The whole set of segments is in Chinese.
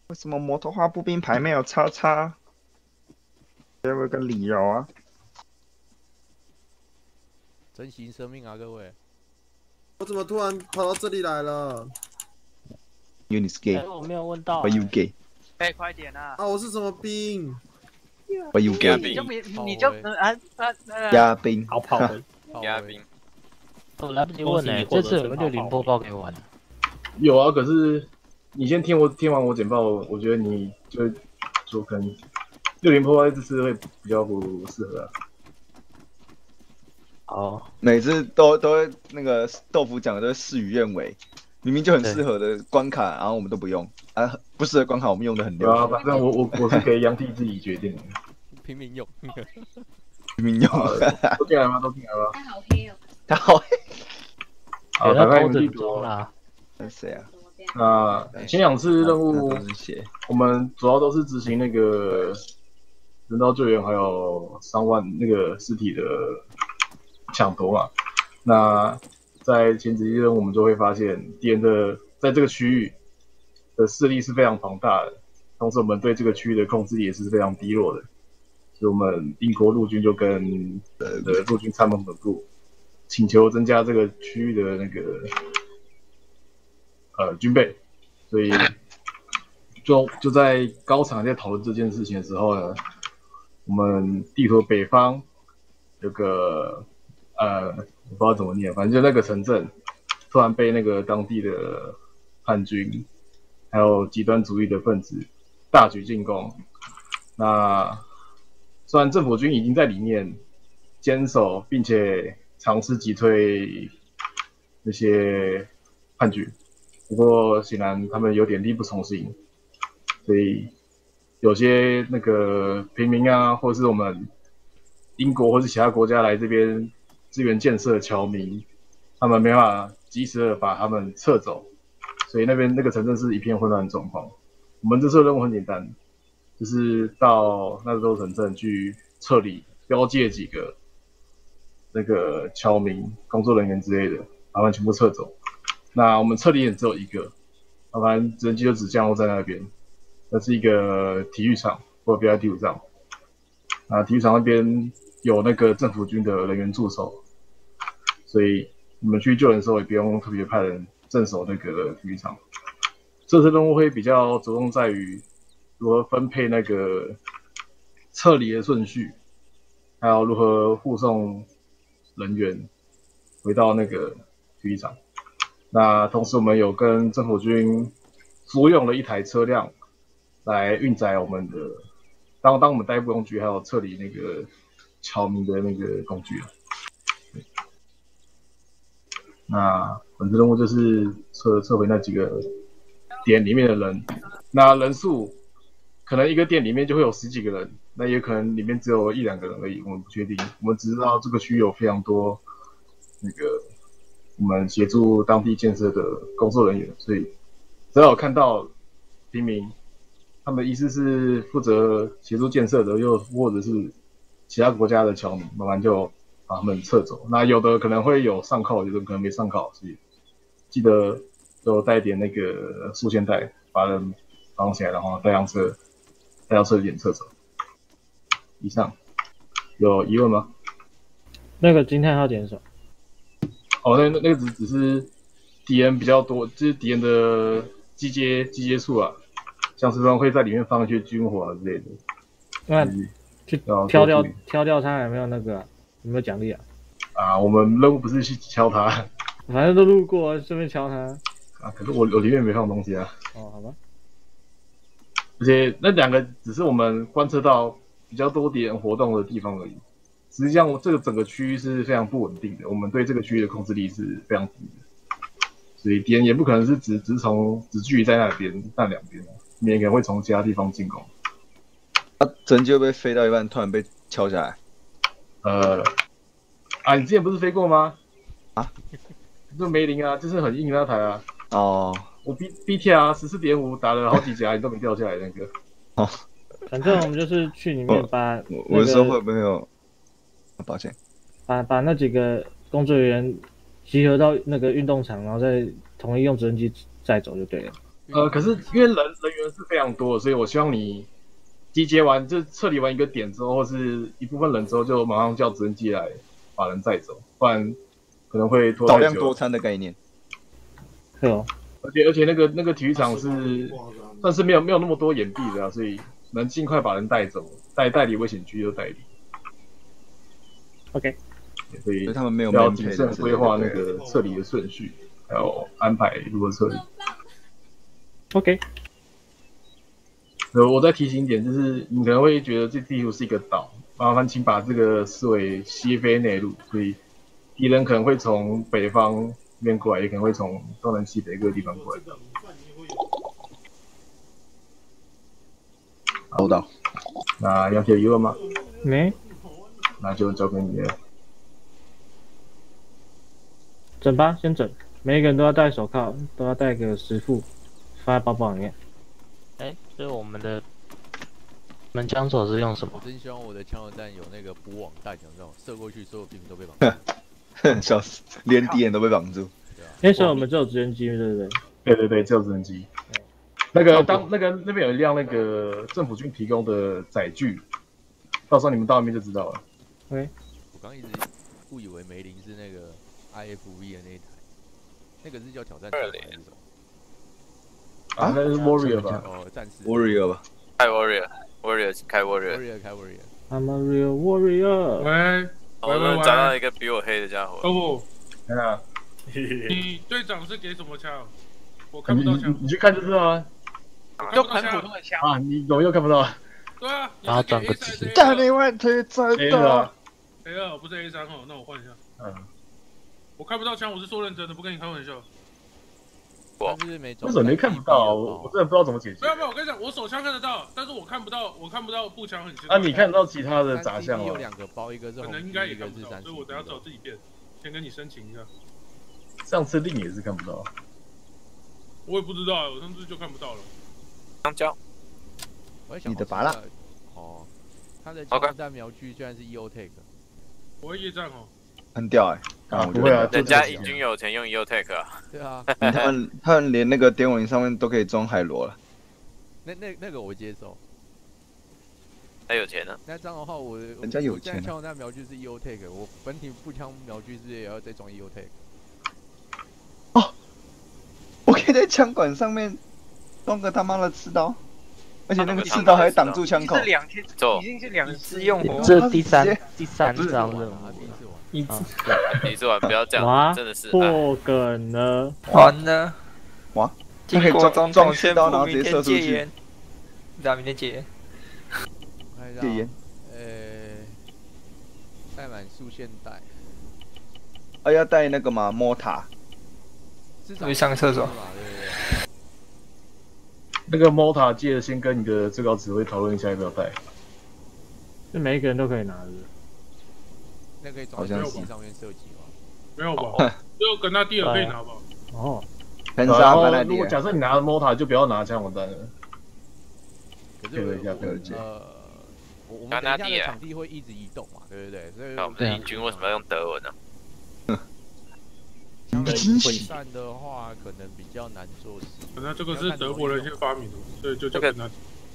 为什么摩托化步兵牌没有叉叉？给我个理由啊！ 珍惜生命啊，各位！ 我怎么突然跑到这里来了？ 因为你是 gay， 我没有问到、 Why you gay？ 哎，快点啊！ 啊，我是什么兵？ Why you 压 gay？ 兵炮你就灰压兵， 好炮灰， 压兵， 我来不及问呢、这次有没有60播报给我玩？ 有啊，可是你先听完我简报，我觉得你就可能60破坏这次会比较不适合啊。 哦， 每次都会那个豆腐讲的都是事与愿违，明明就很适合的关卡，然后我们都不用啊，不适合关卡我们用的很溜。 对啊，反正我是给杨帝自己决定的。 平民用。 明明用， 都进来吗？都进来吗？ 他好黑哦。 他好， 好，打开你们地图。 啦。 那谁啊？ 那前2次任务都是血， 我们主要都是执行那个人道救援，还有3万那个尸体的抢夺嘛。那在前几任务我们就会发现敌人的在这个区域的势力是非常庞大的，同时我们对这个区域的控制力也是非常低落的。所以我们英国陆军就跟陆军参谋本部请求增加这个区域的那个军备，所以就在高场在讨论这件事情的时候呢，我们地图北方有个我不知道怎么念，反正就那个城镇突然被那个当地的叛军还有极端主义的分子大举进攻。那虽然政府军已经在里面坚守，并且尝试击退那些叛军，不过显然他们有点力不从心，所以有些那个平民啊，或是我们英国或是其他国家来这边支援建设的侨民，他们没办法及时的把他们撤走，所以那个城镇是一片混乱的状况。我们这次的任务很简单，就是到那座城镇去撤离，标界几个那个侨民、工作人员之类的，把他们全部撤走。那我们撤离点只有一个，要不然直升机就只降落在那边。那是一个体育场或者 VIP 5站。那体育场那边有那个政府军的人员驻守，所以你们去救人的时候也不用特别派人镇守那个体育场。这次任务会比较着重在于如何分配那个撤离的顺序，还有如何护送人员回到那个体育场。那同时我们有跟政府军租用了一台车辆来运载我们的当我们代步工具，还有撤离那个侨民的那个工具。那本次任务就是撤回那几个点里面的人，那人数可能一个店里面就会有10几个人，那也可能里面只有1、2个人而已，我们不确定。我们只知道这个区域有非常多那个我们协助当地建设的工作人员，所以只要有看到平民，他们的意思是负责协助建设的，又或者是其他国家的侨民，慢慢就把他们撤走。那有的可能会有上铐，有的可能没上铐，所以记得都带点那个束线带，把人绑起来，然后带上车点撤走。以上有疑问吗？ 那个惊叹号点手。 哦，那个只是敌人比较多，就是敌人的集结处啊，像时常会在里面放一些军火啊之类的。 那去挑掉他有没有那个有没有奖励啊？ 啊，我们任务不是去敲他， 反正都路过，顺便敲他。 啊，可是我里面没放东西啊。 哦，好吧。 而且那2个只是我们观测到比较多敌人活动的地方而已。实际上，这个整个区域是非常不稳定的，我们对这个区域的控制力是非常低的，所以敌人也不可能是只聚集在那边那2边，也可能会从其他地方进攻。 直升机会不会飞到一半突然被敲下来？ 你之前不是飞过吗？ 啊？ 就梅林啊，就是很硬的那台啊。 哦。 我 BTR 14.5打了好几夹，你都没掉下来那个。 哦。 反正我们就是去里面把我说会不会有？抱歉。 把那几个工作人员集合到那个运动场，然后再统一用直升机载走就对了。 可是因为人员是非常多的，所以我希望你集结完就撤离完一个点之后，或是一部分人之后，就马上叫直升机来把人载走，不然可能会拖太久。 少量多餐的概念。 是哦， 而且那个体育场是算是没有那么多掩蔽的啊，所以能尽快把人带走，带离危险区就带离。 OK， 所以他们没有要谨慎规划那个撤离的顺序，还有安排如何撤离。 OK， 我再提醒一点，就是你可能会觉得这地图是一个岛，麻烦请把这个视为西非内陆，所以敌人可能会从北方那边过来，也可能会从东南西北各个地方过来。 收到。 那杨铁有了吗？ 没， 那就交给你了。 整吧，先整。每一个人都要戴手铐，都要带个10副，放在包包里面。 哎，所以我们枪手是用什么我？真希望我的枪油弹有那个补网弹，有那种射过去，所有兵都被绑住。 笑死，连敌人都被绑住。 所以我们只有直升机，对不对？ 对，只有直升机。那边有一辆那个政府军提供的载具，到时候你们到那边就知道了。 我刚一直误以为梅林是那个 IFV 的那一台，那个是叫挑战者还是什么？ 啊，那是 Warrior 吧？ 哦，战士。 Warrior 吧。 开 Warrior，开 Warrior。 开 Warrior。 I'm a real warrior。 喂， 我找到一个比我黑的家伙。 哦看啊， 不，你队长是给什么枪？我看不到枪。 你去看就知道了。 就很普通的枪啊，你怎么又看不到？ 对啊， 然后转个直。 干你问题真的。 A2不是 A3哦，那我换一下。我看不到枪，我是说认真的，不跟你开玩笑。 为什么你看不到？我真的不知道怎么解决。 没有，我跟你讲，我手枪看得到，但是我看不到步枪很奇啊， 怪。 你看得到其他的杂项有2个包，一个是可能应该也看不到，所以我等下找自己变，先跟你申请一下。 上次令也是看不到。 我也不知道，我上次就看不到了。 香蕉。 你的拔蜡。 哦，他的枪弹瞄具居然是 EOTech。 我会夜战哦。 很屌不会啊， 人家英军有钱用 EOTech 啊。 对啊， 他们连那个电网上面都可以装海螺了。 那个我接受。 他有钱呢。 那这样的话， 人家有钱。 现在枪弹瞄具是 EOTech，我本体步枪瞄具是不是也要再装 EOTech？ 哦，我可以在枪管上面装个他妈的刺刀，而且那个刺刀还挡住枪口。 已经是2次用哦。 这第三张任务。 第一次玩不要这样，真的是破梗了， 完了， 哇！ 经过总统宣布明天戒烟，明天戒烟。 戒烟。 带满束线带。 要带那个嘛，mortar。 去上个厕所。 那个 mortar 记得先跟你的最高指挥讨论一下要不要带。 是每一个人都可以拿的。 那可以装在机上面射击吗？ 没有吧，只有跟他第二可以拿吧。 哦， 然后如果假设你拿了 mortar， 就不要拿枪火弹了。 可是我们等一下的场地会一直移动嘛，对不对？所以我们的英军为什么要用德文呢？ 分散的话，可能比较难做事。 可能这个是德国人先发明的，所以就这个难。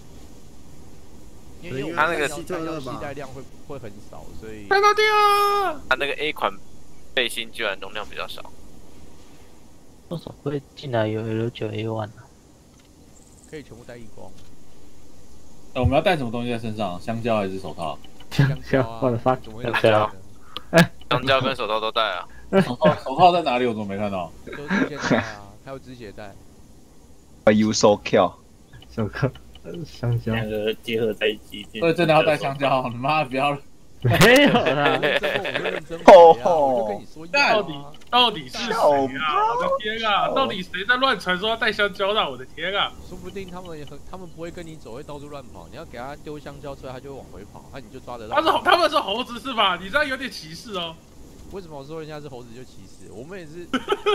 因为他那个携带量会很少，所以。 看到掉。 他那个 A 款背心居然容量比较少。 多少会进来有 L9A1 啊？ 可以全部带一光。 我们要带什么东西在身上？香蕉还是手套？ 香蕉，我的发。 香蕉。香蕉跟手套都带啊。 手套在哪里？我怎么没看到？ 都是现带啊，还有止血带。 You so kill。 手铐。香蕉 2个结合在一起， 对，真的要带香蕉，你妈不要！ 没有啦， 到底是谁啊？我的天啊！到底谁在乱传说要带香蕉的？我的天啊！ 说不定他们不会跟你走，会到处乱跑。你要给他丢香蕉出来，他就会往回跑，那你就抓得到。 他们是猴子是吧？你这样有点歧视哦。 为什么我说人家是猴子就歧视？我们也是。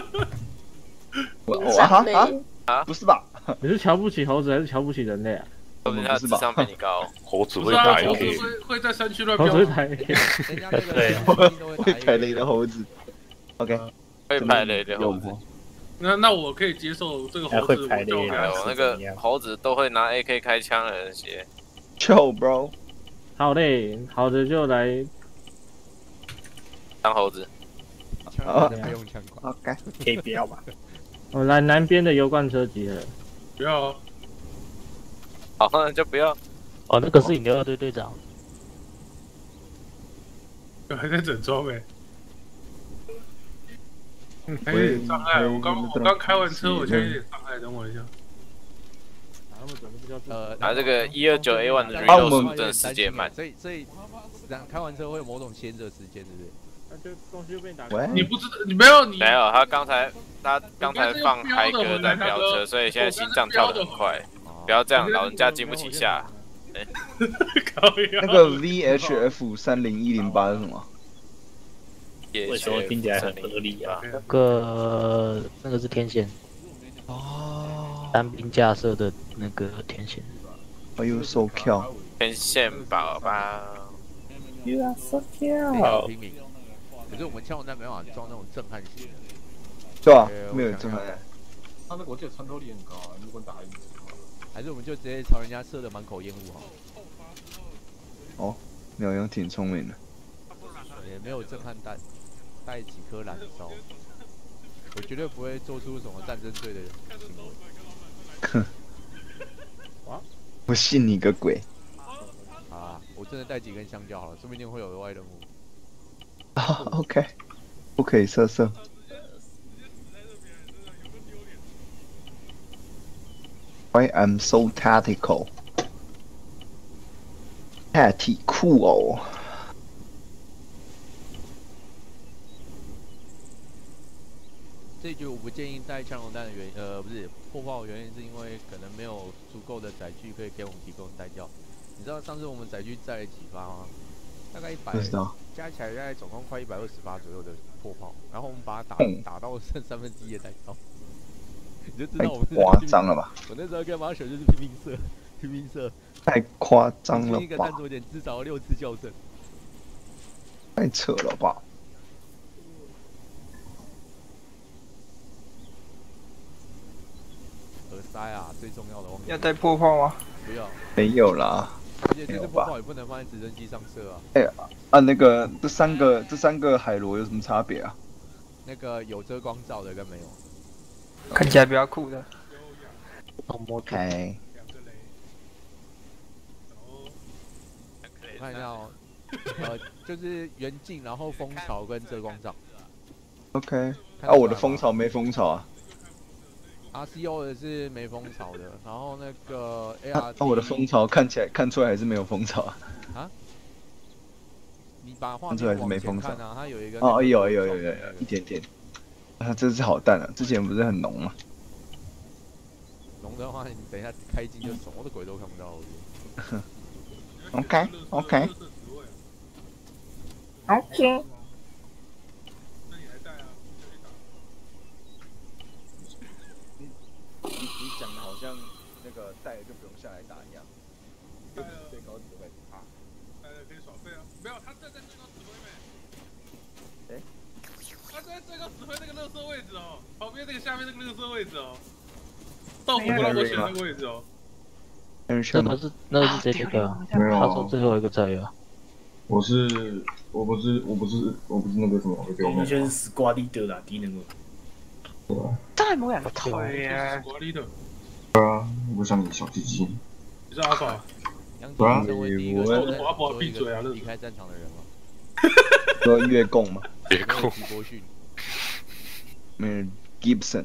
不是吧？ 你是瞧不起猴子还是瞧不起人类啊？ 说不定他智商比你高。 猴子会打 AK， 会在山区乱飙。 猴子会打 AK， 对， 会排雷的猴子。OK， 会排雷的猴子。 那我可以接受这个猴子，我就给他我那个猴子都会拿 AK 开枪的那些。 Chill bro。 好嘞，好的就来当猴子。 枪不用枪管。 OK， 可以不要吧？ 我来南边的油罐车集合。 不要。 好，那就不要。 哦，那个是你的2队队长。 还在整装哎。还有点障碍，我刚开完车，我现在有点障碍，等我一下。 拿这个129A1的 reload 真的时间慢， 所以开完车会有某种先热时间，对不对？ 那就东西就被你打开。 你不知道，你没有， 他刚才放嗨歌在飙车，所以现在心脏跳得很快。不要这样，老人家经不起下。 那个 VHF 30108是什么？ 为什么听起来很合理啊？ 那个是天线。哦。单兵架设的那个天线。 Are you so cute？ 天线宝宝。 You are so cute。 拼命。可是我们枪弹没办法装那种震撼型的。 对啊，没有震撼。 他那个我记得穿透力很高啊，如果打赢。 还是我们就直接朝人家射的满口烟雾好。 哦，鸟勇挺聪明的。 也没有震撼弹，带几颗燃烧，我绝对不会做出什么战争罪的行为。 哼，我信你个鬼！ 啊，我真的带几根香蕉好了，说不定会有额外任务。 啊 ，OK， 不可以色色。Why I'm so tactical？ 太酷哦！ 这局我不建议带枪龙弹的原因，不是破炮的原因，是因为可能没有足够的载具可以给我们提供弹药。你知道上次我们载具载了几发吗？大概100，加起来大概总共快120发左右的破炮，然后我们把它打到剩1/3的弹药。你就知道我们夸张了吧？ 我那时候跟马雪就是拼命射。 太夸张了吧！ 一个弹着点，至少6次校正。 太扯了吧！ 耳塞啊，最重要的。 要带破炮吗？ 不要。 没有啦。 而且这支破炮也不能放在直升机上射啊。 那个这三个海螺有什么差别啊？ 那个有遮光罩的跟没有。 看起来比较酷的。 OK。 我看一下哦，就是圆镜，然后蜂巢跟遮光罩。 OK。我的蜂巢没蜂巢啊。 RCO 的是没蜂巢的，然后那个 AR。 我的蜂巢看出来还是没有蜂巢啊。啊？ 你把画面往前看啊，它有一个。 有一点点。啊，这是好弹啊！之前不是很浓吗？ 浓的话，你等一下开机就什么的鬼都看不到。 OK。你讲的好像那个带了就不用下来打一样。最高指挥啊。 可以耍废啊！没有，他站在最高指挥没。 哎。 他站在最高指挥那个垃圾位置哦，旁边那个下面那个垃圾位置哦。豆腐不让我选那个位置哦。 那个是这个啊，他说最后一个在啊。 我不是那个什么， 我们先是瓜地的啦，第那个。 对啊。 太没两腿啊！瓜地的。 对啊，我想你小鸡鸡。 你是阿法。 对啊。成为第一个闭嘴啊！ 离开战场的人吗？ 说月供吗？ 月供。 直播讯。 Gibson。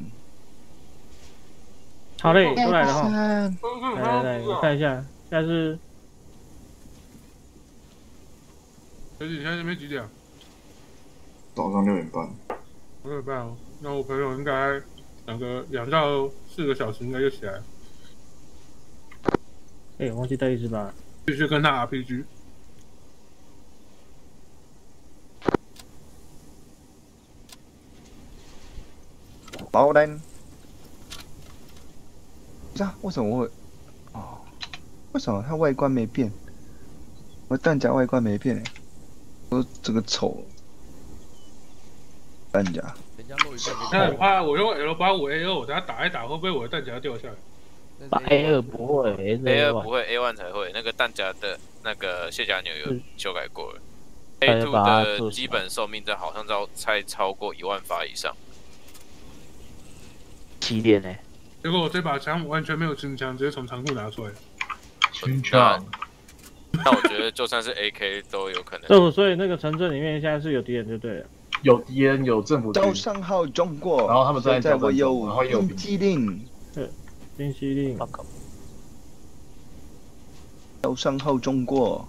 好嘞，都来了哈。来，我看一下，现在是。 小姐，你现在那边几点？ 早上6点半。 6点半哦，那我朋友应该2到4个小时应该就起来。 忘记带1支吧。 继续跟他 RPG。 爆弹。不是啊，为什么会？哦，为什么它外观没变？我弹夹外观没变哎。说这个丑， 弹夹。 人家漏一份。 那很怕我用 L85A2，我等下打一打，会不会我的弹夹掉下来 ？A2不会 ，A2不会 ，A1 才会。那个弹夹的那个卸甲钮有修改过了。A2 的基本寿命在好像才超过1万发以上。 7点呢？ 结果我这把枪完全没有清枪，直接从仓库拿出来。 清枪。 那我觉得就算是 AK 都有可能。 对，所以那个城镇里面现在是有敌人就对了。 有敌人，有政府军。 招商号中过， 然后他们在我有然后有兵机令。 对，兵机令。 招商号中过。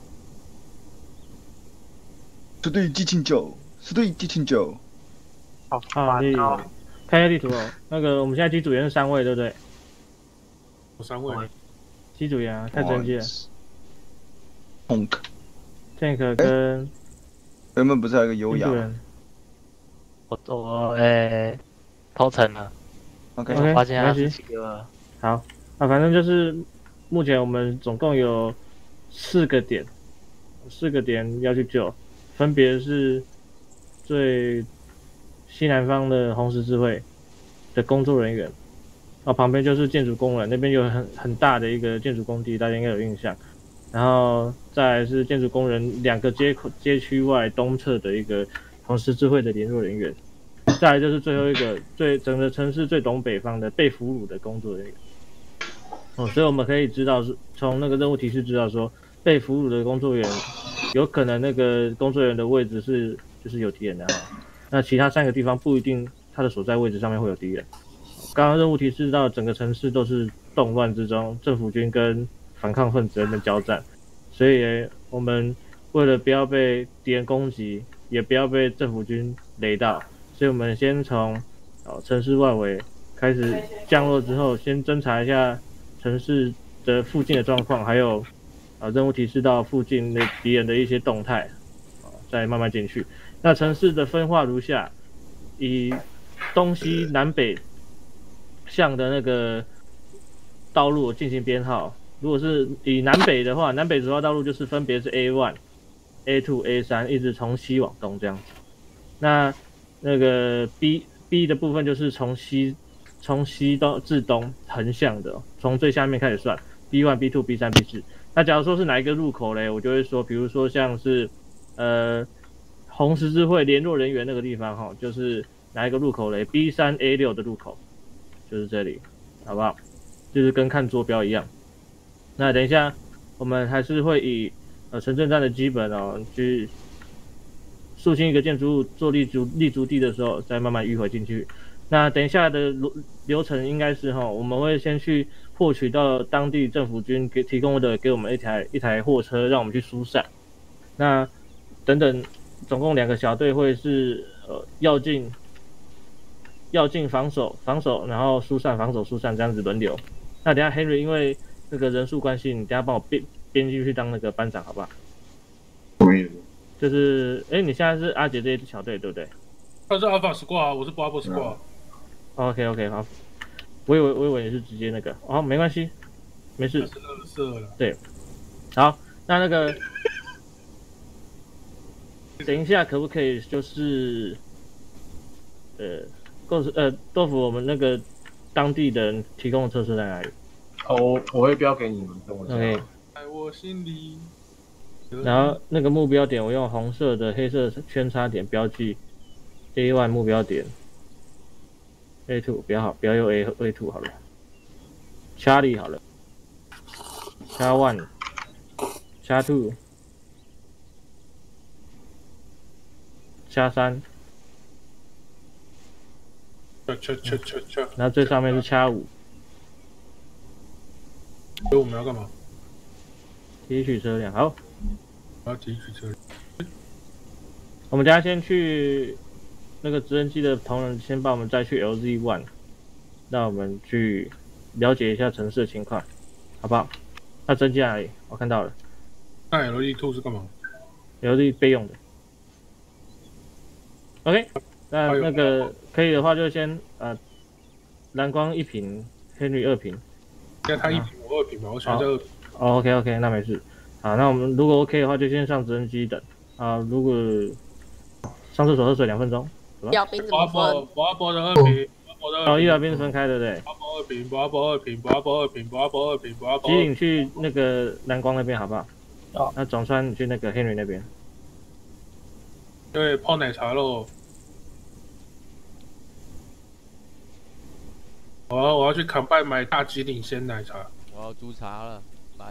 是对激情9，是对激情9。 好，看一下地图哦。那个我们现在机组员是3位，对不对？ 我3位。 机组员啊，看成绩了。 Tank 跟原本不是还有一个优雅？ 我投诚了。 OK， 发现他是7个。 好，反正就是目前我们总共有4个点要去救，分别是最西南方的红十字会的工作人员，旁边就是建筑工人，那边有很大的一个建筑工地，大家应该有印象。然后再来是建筑工人2个街区外东侧的一个红十字会的联络人员，再来就是最后一个整个城市最东北方的被俘虏的工作人员。所以我们可以知道从那个任务提示知道说，被俘虏的工作员有可能那个工作人员的位置就是有敌人的那其他3个地方不一定他的所在位置上面会有敌人。刚刚任务提示到整个城市都是动乱之中，政府军跟反抗分子的交战，所以我们为了不要被敌人攻击，也不要被政府军雷到，所以我们先从城市外围开始降落之后，先侦查一下城市的附近的状况，还有任务提示到附近的敌人的一些动态，再慢慢进去。那城市的分化如下：以东西南北向的那个道路进行编号。如果是以南北的话，南北主要道路就是分别是 A1、A2、A3， 一直从西往东这样子。那个 B 的部分就是从西至东横向的，从最下面开始算 B1、B2、B3、B4。那假如说是哪一个入口嘞，我就会说，比如说像是红十字会联络人员那个地方就是哪一个入口嘞 ？B3A6 的入口，就是这里，好不好？就是跟看坐标一样。那等一下，我们还是会以城镇战的基本去肃清一个建筑物做立足地的时候，再慢慢迂回进去。那等一下的流程应该是我们会先去获取到当地政府军提供的给我们一台货车，让我们去疏散。那等等，总共2个小队会是要进防守，然后疏散防守疏散这样子轮流。那等一下 Henry 因为那个人数关系，你等一下帮我编进去当那个班长，好不好？ 什么意思？ 就是你现在是阿杰这一支小队对不对？ 他是 Alpha Squad， 我是 Bravo Squad。OK， 好。我以为你是直接那个，没关系，没事。 是了。对。 好，那个等一下可不可以就是豆腐我们那个当地的人提供的车车在哪里？ 我会标给你们，等我一下。 OK。 在我心里。 然后那个目标点，我用红色的黑色圈叉点标记 A1 目标点 ，A2 不要用 A2 好了 ，Charlie 好了 ，Char1、Char2、Char3，然后最上面是Char5。 所以我们要干嘛？ 提取车辆，好。 我要提取车辆。 我们等下先去那个直升机的同仁先帮我们再去 LZ1， 让我们去了解一下城市的情况，好不好？那直升机在哪里？我看到了。 那 LZ2 是干嘛 ？LZ 备用的。OK， 那个可以的话就先蓝光1瓶，黑绿2瓶。 现在他1瓶，我2瓶吧，我选择2瓶。 OK， 那没事。好，那我们如果 OK 的话，就先上直升机等。如果上厕所喝水2分钟， 表兵怎么分？ 我要播的2瓶， 哦，医疗兵是分开的，对。 我要播2瓶，我要播2瓶，我要播2瓶，我要播2瓶，我要播。 吉岭去那个蓝光那边好不好？哦。那总川你去那个 Henry 那边。 对，泡奶茶喽。我要去扛拜买大吉岭鲜奶茶。 我要煮茶了，来。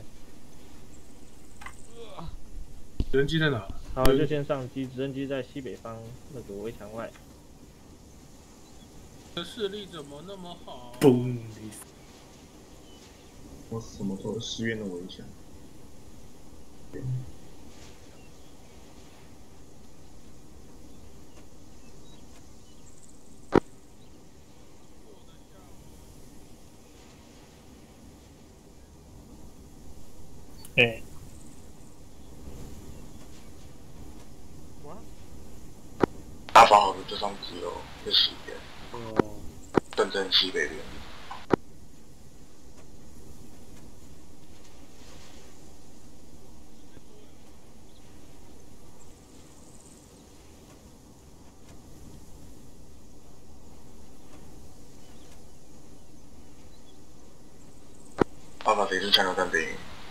直升机在哪？ 好，就先上机，直升机在西北方那个围墙外。 视力怎么那么好？ 嘣！我什么时候10元的围墙？ 对。 大房好的这张只有10点，正西北边。爸爸谁是枪流战兵？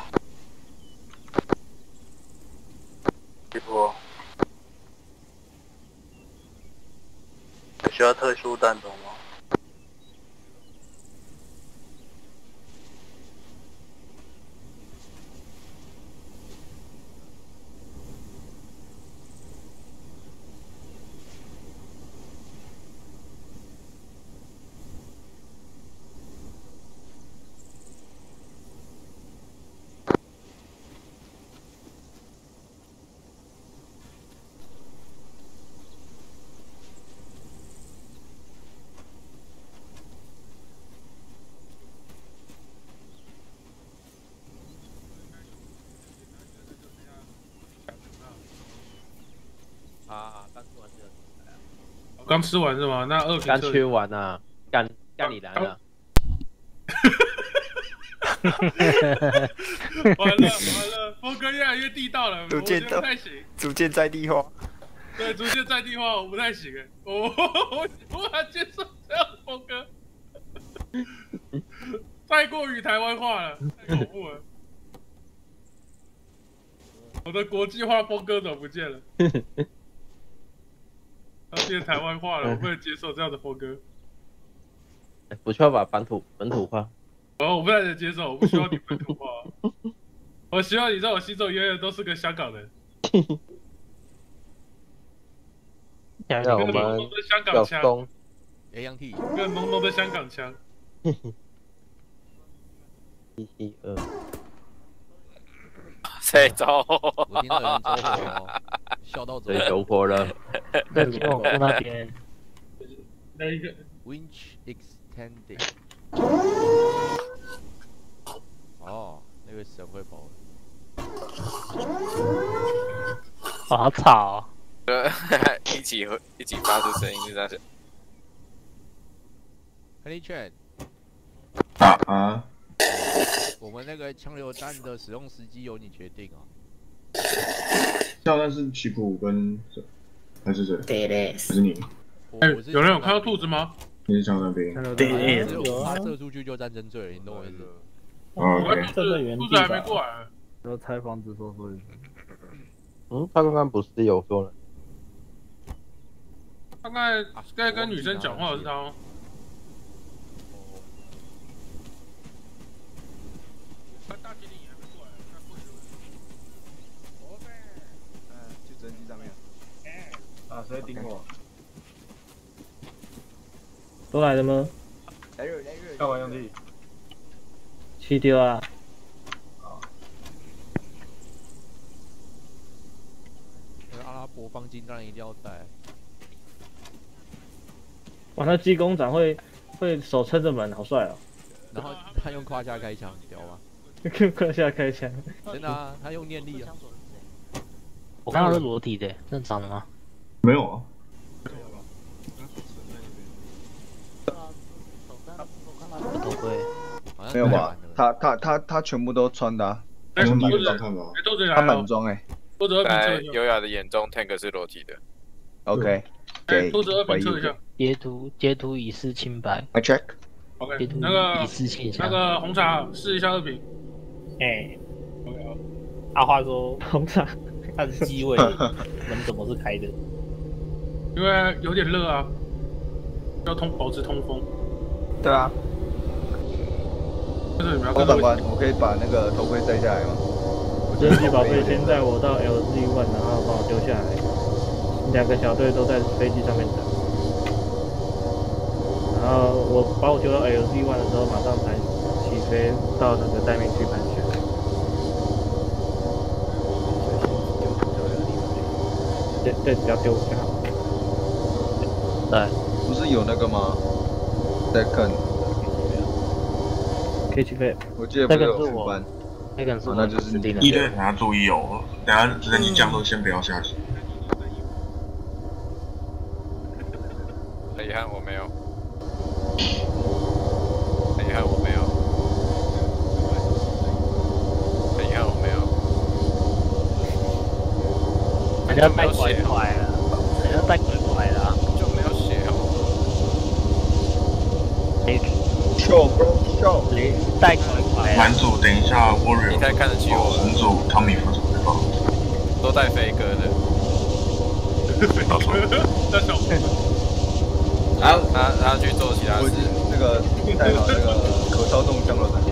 一波。需要特殊弹头吗？ 刚吃完是吗？那2瓶刚吃完啊，干你来了！ 完了，峰哥越来越地道了，我觉得不太行。 逐渐在地化。 对，逐渐在地化，我不太行哎，我无法接受这样的峰哥，太过于台湾化了，太恐怖了。我的国际化峰哥怎么不见了？他变台湾化了，我不能接受这样的风格。 不需要把本土化。 我不太能接受，我不需要你本土化。我希望你在我心中永远都是个香港人。 想想我们香港腔 ，ANT， 个浓浓的香港腔。 172。 谁走？ 我听到有人走火哦，笑到走。 谁走火了？ 在金网库那边。 那一个 winch extended。哦，那个神会跑。 好吵。 一起发出声音是这样子。 Honey Chan。 啊。 我们那个枪榴弹的使用时机由你决定啊。 枪榴弹是曲普跟还是谁？ 对嘞。 还是你？ 有人有看到兔子吗？ 你是枪榴弹兵。 对，只有他射出去就战争罪了，你懂我意思？ 兔子还没过来。 要拆房子说一声。他刚刚不是有说了？ 他刚才跟女生讲话的是他吗？ 去直升机上面。 谁盯我？ 都来了吗？ 来热。 干嘛用力？ 气丢啊！ 阿拉伯方金当然一定要带。 哇，那技工长会手撑着门，好帅哦！ 然后他用胯下开枪，屌吗？ 用胯下开枪， 真的啊，他用念力啊。 我看到是裸体的，正常的吗？ 没有啊。 头盔。 没有吧？他全部都穿的啊。 哎， 满装看吧。 他满装哎。 在优雅的眼中 ，Tank 是裸体的。 OK。 给兔子2 怀疑评测一下。 截图以示清白。 I check。 OK， 那个以示现象。 那个红茶试一下2评。 哎， OK 好。 阿花说红茶， 它的机位门怎么是开的？ 因为有点热啊，要保持通风。 对啊。 就是你们要王长官，我可以把那个头盔摘下来吗？ 真机宝贝先带我到 LZ1，然后把我丢下来。2个小队都在飞机上面等。然后我把我丢到 LZ1 的时候，马上起飞到那个待命区盘旋。对，只要丢就好。 对。 不是有那个吗？在看。 可以起飞。 我记得不是有副班。 那个是我那就是定的。 一队大家注意哦，等下人机降落先不要下去。 很遗憾我没有。很遗憾我没有。很遗憾我没有。 人家带拐拐了，人家带拐拐了， 就没有写哦。 秀 bro 秀， 带拐拐。 男主等一下 Warrior， 你太看得起我了。 红主汤米副主对吧？ 都带飞哥的。 那小他去做其他事。 那个带好那个可操纵降落伞。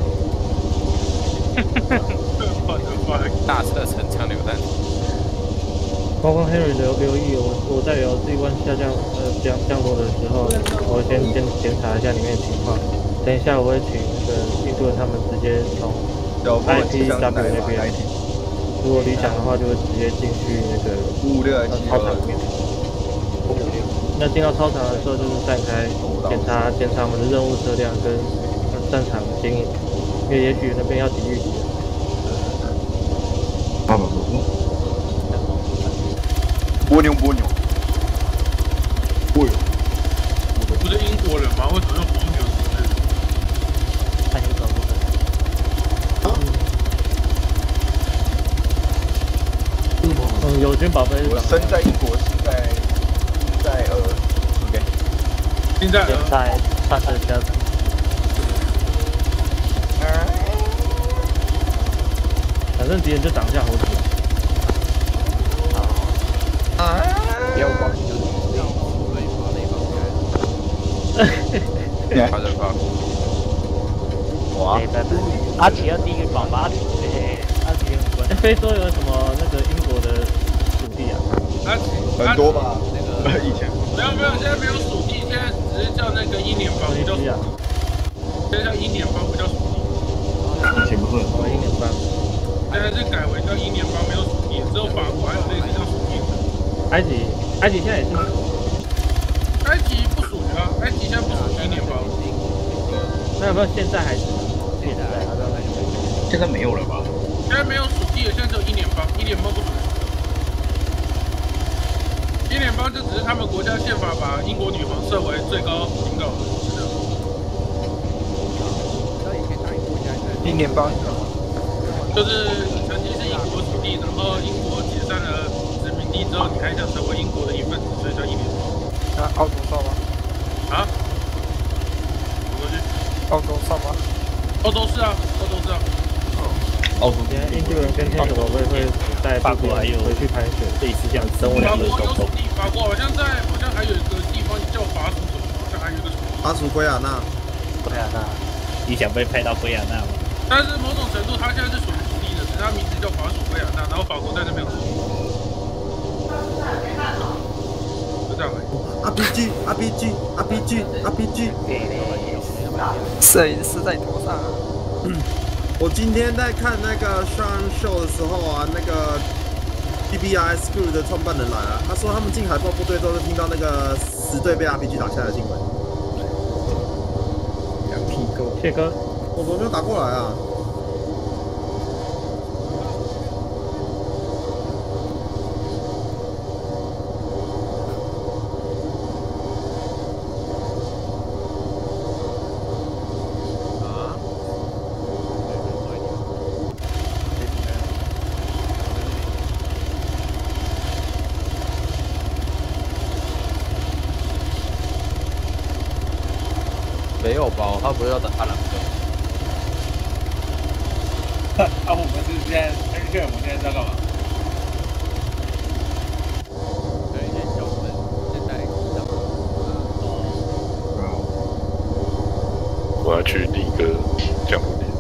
大射程枪榴弹。 包括 Henry 留意，我在LZ1降落的时候，我会先检查一下里面的情况。等一下我会请那个印度人他们直接从 IPW 那边，如果理想的话，就会直接进去那个操场里面。那进到操场的时候，就是散开检查我们的任务车辆跟战场经营，因为也许那边要抵御敌人。 爸爸说说。 蜗牛。蜗牛。 不是英国人吗？为什么用蜗牛？ 看你搞不懂。 友军宝贝， 我生在英国，心在OK。 现在穿着加。 反正敌人就长相猴子。 不要忘记他在发。 哇！ 阿奇要第一个宝宝，阿奇很关。 非洲有什么那个英国的属地啊？ 很多吧？那个以前。 没有，现在没有属地，现在只是叫那个英联邦，不叫属地。现在叫英联邦，不叫属地。 以前不是英联邦。 现在是改为叫英联邦，没有属地，只有法国还有类似叫属地的。 埃及现在也是吗？ 埃及不属于啊，埃及现在不属于英联邦。 那有没有现在还是？ 现在没有了吧？ 现在没有属地了，现在只有英联邦，英联邦不属于。英联邦就只是他们国家宪法把英国女皇设为最高领导人，是的。 英联邦就是曾经是英国属地，然后英国解散了殖民地之后，你还想成为英国的一份子，所以叫英联邦。 那澳洲算吗？ 啊？走过去。 澳洲算吗？ 澳洲是啊。 澳洲现在印度人跟天使宝贝会带法国还有回去盘旋， 类似这样生物两个沟通。 法国好像还有一个地方叫法属什么，好像还有一个法属圭亚那。 你想被派到圭亚那吗？ 但是某种程度，它现在是属于独立的，只是它名字叫法属圭亚那，然后法国在那边。就这样而已。RPG。 摄影师在头上。 我今天在看那个 Sean Show 的时候啊，那个 DBI School 的创办人来了，他说他们进海豹部队之后就听到那个10队被 RPG 打下来的新闻。 两屁股。 谢哥， 我怎么没有打过来啊？ 我要等他来。 啊，我们是现在，我们现在在干嘛？ 对，先叫我们现在我要去第一个降落点。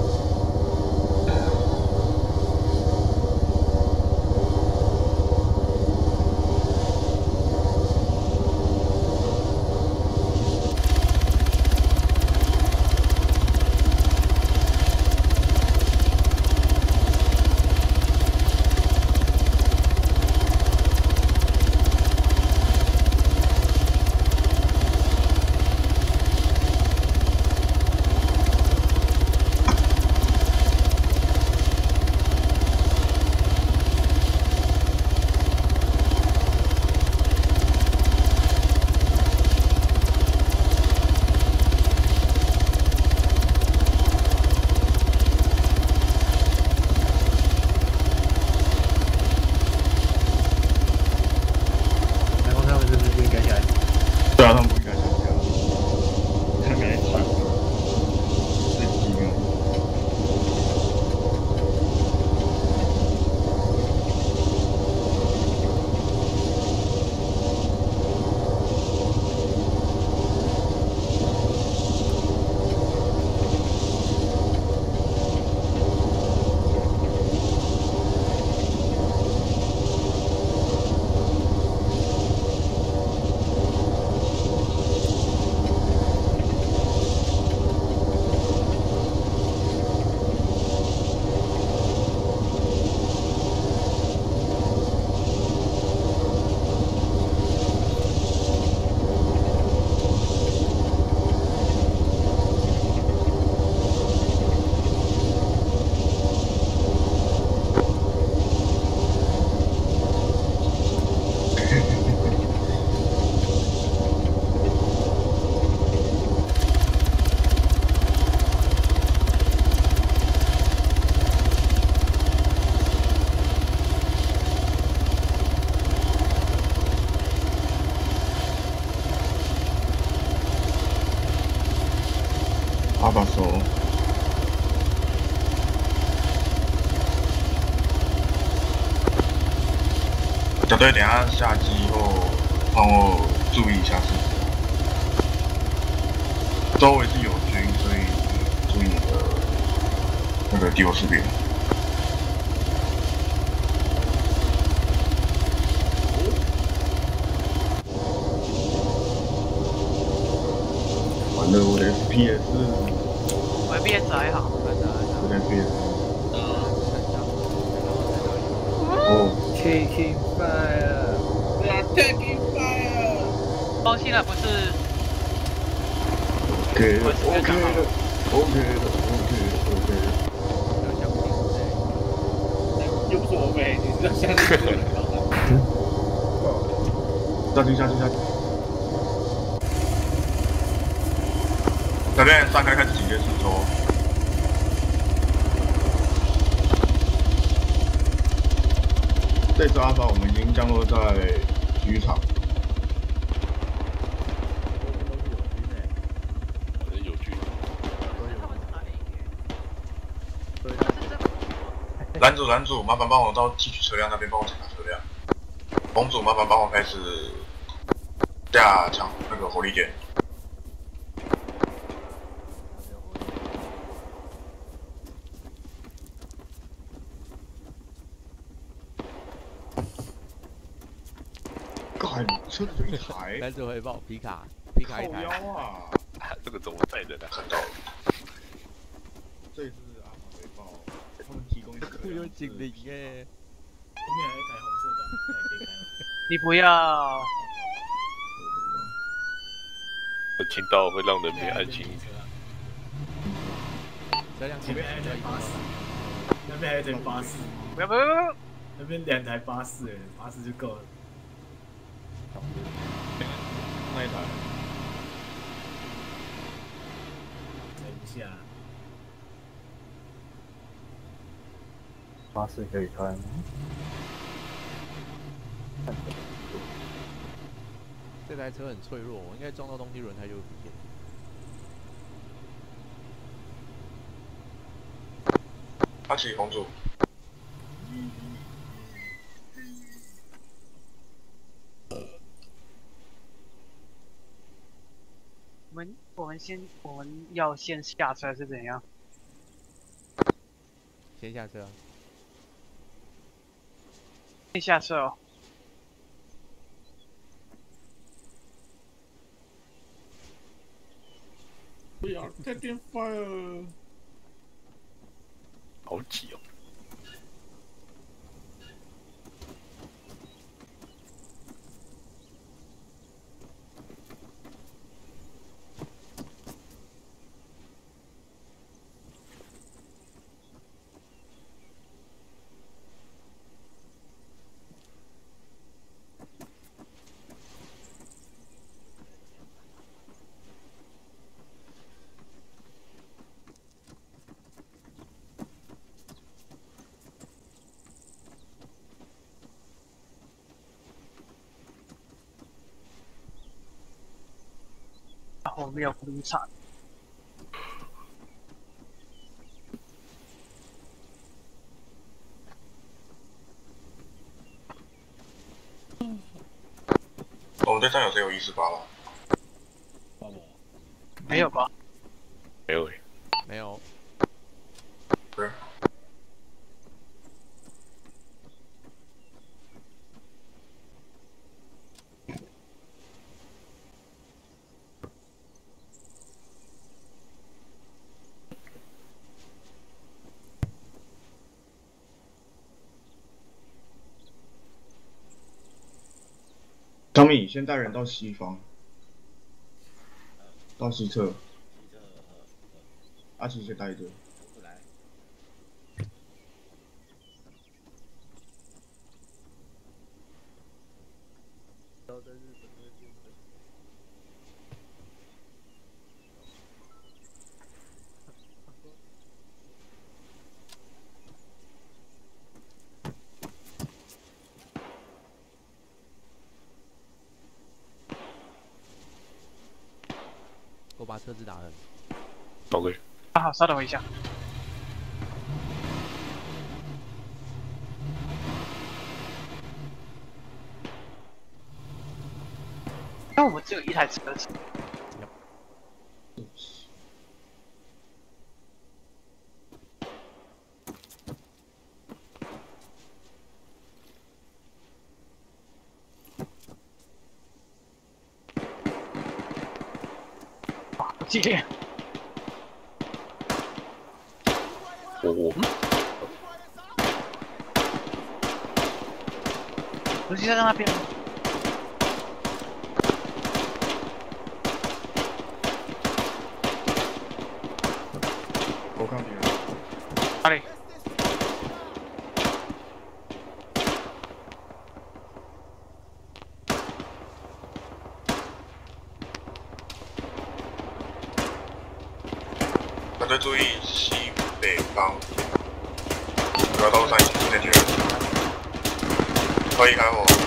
对啊，他们不应该下架，他们来传，最机妙。阿巴索，小队等下下机后帮我注意一下视线，周围是友军，所以注意那个敌我识别。完了，我的 FPS。 我 FPS 还好。 我的 FPS。哦 ，Taking fire， 对啊 ，Taking fire。 包现在不是 OK 我是刚好。 OK。 又不是我飞，你是要下去的。 下去。那边大概开始警戒四周。这次阿法我们已经降落在体育场。 我是友军。 拦阻，麻烦帮我到汲取车辆那边帮我检查车辆。红组，麻烦帮我开始下抢那个火力点。车子就一台。 单子回报，皮卡一台。 靠腰啊！ 这个怎么载人啊？ 看到了。这次阿法回报，他们提供一个。 有警铃耶！ 后面还有一台红色的，可以开吗？ 你不要。 我听到会让人民安心一点。 前面还有一台巴士，那边还有一台巴士。 不要！ 那边2台巴士，巴士就够了。 那一台。 等一下。 巴士可以开吗？ 这台车很脆弱，我应该撞到东西轮胎就不见。 阿奇红组。 我们要先下车还是怎样？ 先下车。 先下车哦。 不要再点 fire。 好挤哦。 我没有铺场。 我们队上有谁有148吗？ 没有吧？ 没有诶。 没有。 对。 小米先带人到西方，到西侧。阿奇先带一队。 我把车子打了。 OK。 好，稍等我一下。因为我们只有一台车子。激烈！游击在那边。 我看别人。 哪里？ 团队注意西北方，不要到山前进，可以开火。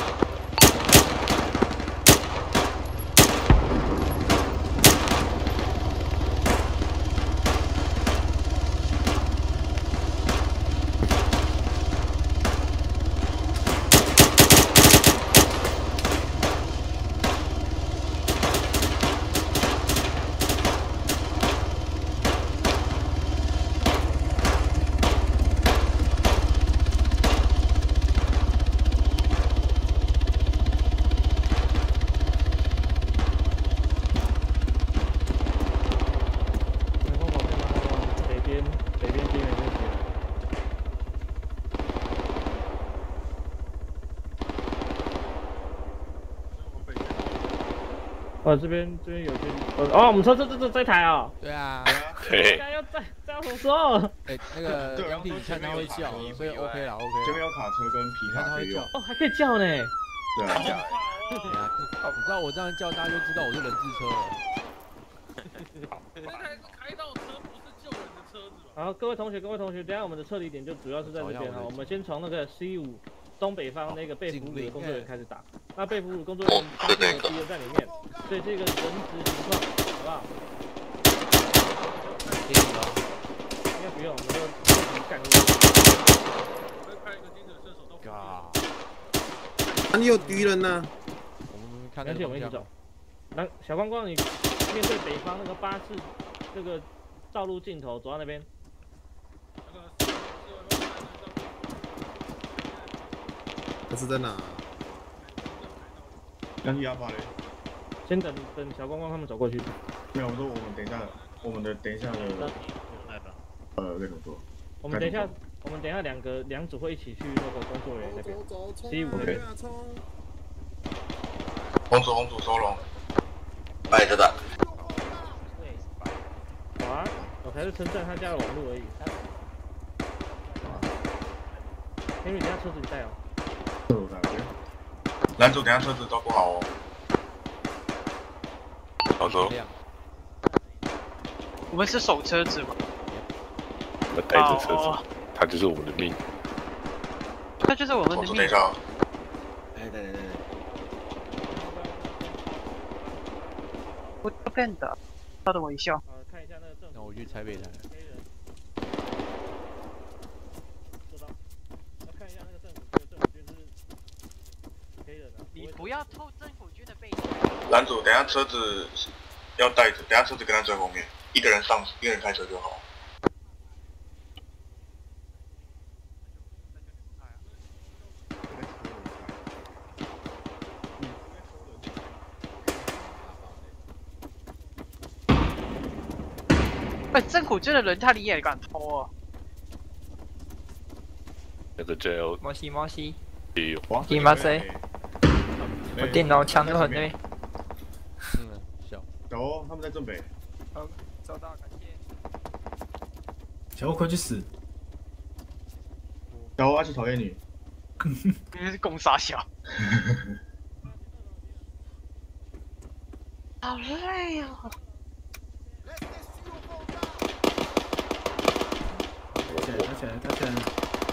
这边有些我们车这台啊。 对啊。 对。 要载什么时候？ 那个杨体你看他会叫，所以 OK 啦 ，OK。 这边有卡车跟皮卡可以用。 还可以叫呢。 对啊。 你知道我这样叫，大家就知道我是人质车了。 这台是开到车，不是救人的车子吧？ 好，各位同学，等下我们的撤离点就主要是在这边哈。我们先从那个 C5东北方那个被俘虏的工作人员开始打。那被俘虏工作人员当地的敌人在里面，所以这个人质情况好不好？应该不用，我们就盖两个。 哪里有敌人呢？ 我们看而且我们一起走。那小光光，你面对北方那个巴士这个道路尽头，走到那边。 这是在哪？ 要去压巴嘞？ 先等小光光他们走过去。 没有，我说我们等一下，我们的等一下的该怎么说？ 我们等一下两组会一起去那个工作人员那边 ，C5那边。 红组收拢。摆着的。 好啊，我才是称赞他家的网络而已。因为等下车子你带哦。 男主，等下车子照顾好哦。 好走。 我们是守车子嘛？ 我带着车子，他就是我们的命。 那就是我们的命。 等一下。 对。 我变的，照着我一笑。 看一下那个正。 那我去拆备台。看一下那个政府军是黑人的。 你不要偷政府军的背景。 男主，等下车子要带着，等下车子跟他在后面，一个人开车就好。 政府军的人他你也敢偷啊？ 那个 JL。 摩西。 也有。 你妈谁？我电脑抢得很累。 小。 走，他们在正北。 好，收到，感谢。 小欧快去死！小欧阿奇讨厌你。 你是公傻小。好累哦。 他起来了。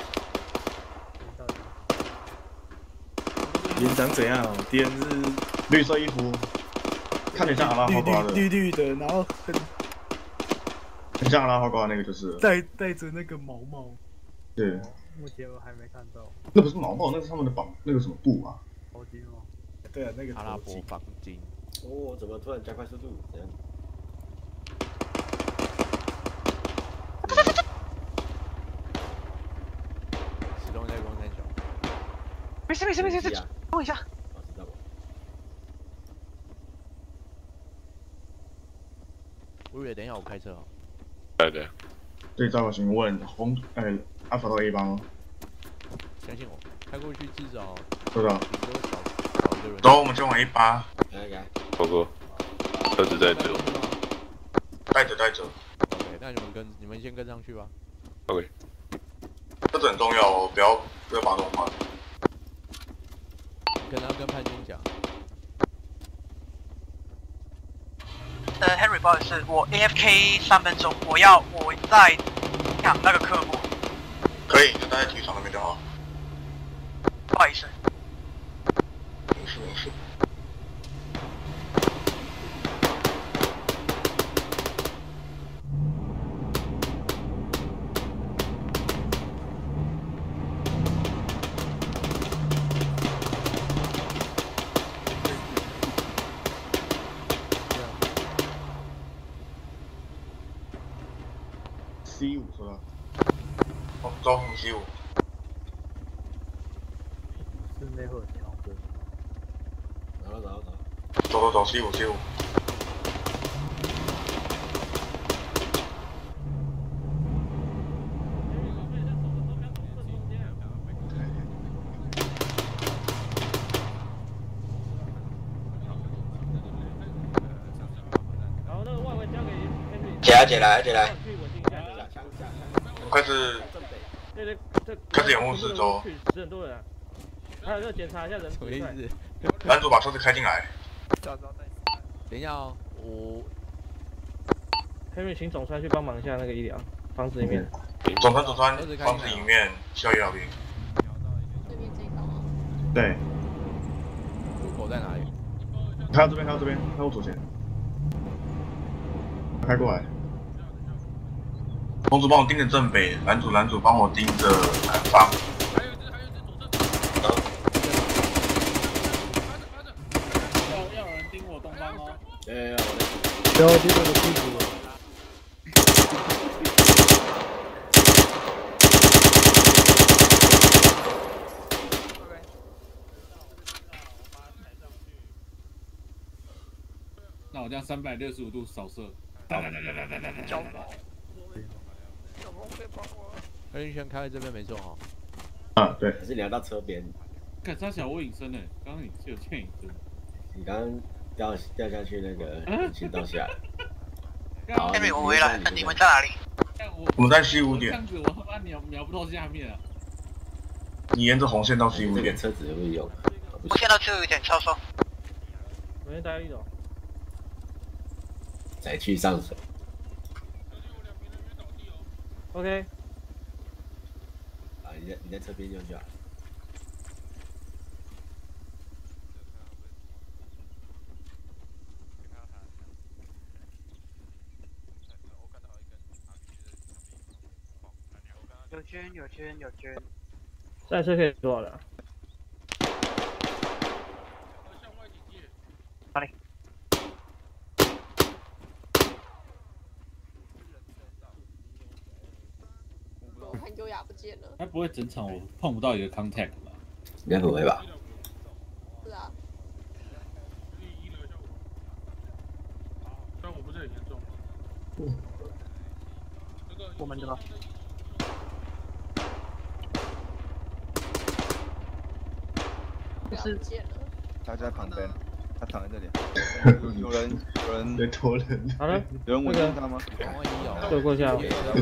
连长怎样？敌人是绿色衣服，看得像阿拉花瓜的，绿的，然后很像阿拉花瓜那个，就是戴着那个毛帽。对。 目前我还没看到。 那不是毛帽，那是他们的那个什么布啊？ 头巾吗？ 对啊，那个阿拉伯绑巾。 哦，怎么突然加快速度？怎样？ 使用一下光三角。 没事，等我一下。 我以为等一下我开车哦。 对。 对，赵小询问阿法到 A 帮。 相信我，开过去至少。 收到。 走，我们就往 A8。 来。 哥哥，车子在这。 带着。 OK， 那你们先跟上去吧。 OK。 车子很重要哦，不要把弄坏。 跟潘军讲。 Henry， 不好意思，我 AFK 3分钟，我在抢那个科目。 可以，就待在体育场那边就好。 不好意思。 没事。 C5收到。 招红 C5。 室内会有调整。 走 C5。 然后那个外围交给 Henry。 姐来。开始掩护四周。 死很多人啊！还有检查一下人数。什么意思？ 男主把车子开进来。 等一下哦，我。 Henry，请总川去帮忙一下那个医疗房子里面。 总川，房子里面需要医疗兵。对。 入口在哪里？ 开到这边，开我左前。开过来。 红组帮我盯着正北，蓝组帮我盯着南方。 要有人盯我东方哦。 要盯我的屁股。 那我这样365度扫射。 交宝。 黑人圈开在这边没错哈。 啊，对。 可是你要到车边。 看他小我隐身呢，刚刚你是有欠隐身。 你刚刚掉下去那个引道下来。 Henry， 我回来，你们在哪里？ 我们在西5点。 这样子我他妈瞄不到下面啊！ 你沿着红线到西5点。 车子会用。 我现在到西5点，超收。 我先待一走。 再去上水。 OK。 啊，你在车边用就好。 有捐。 赛车可以多少了？ 哪里？ 我看优雅不见了。 他不会整场我碰不到一个 contact 吧？ 应该不会吧？ 是啊。 但我不是很严重。 我们这个。 是他在旁边，他躺在这里。有人在拖人。 好了， 有人稳定他吗？ 对，过下。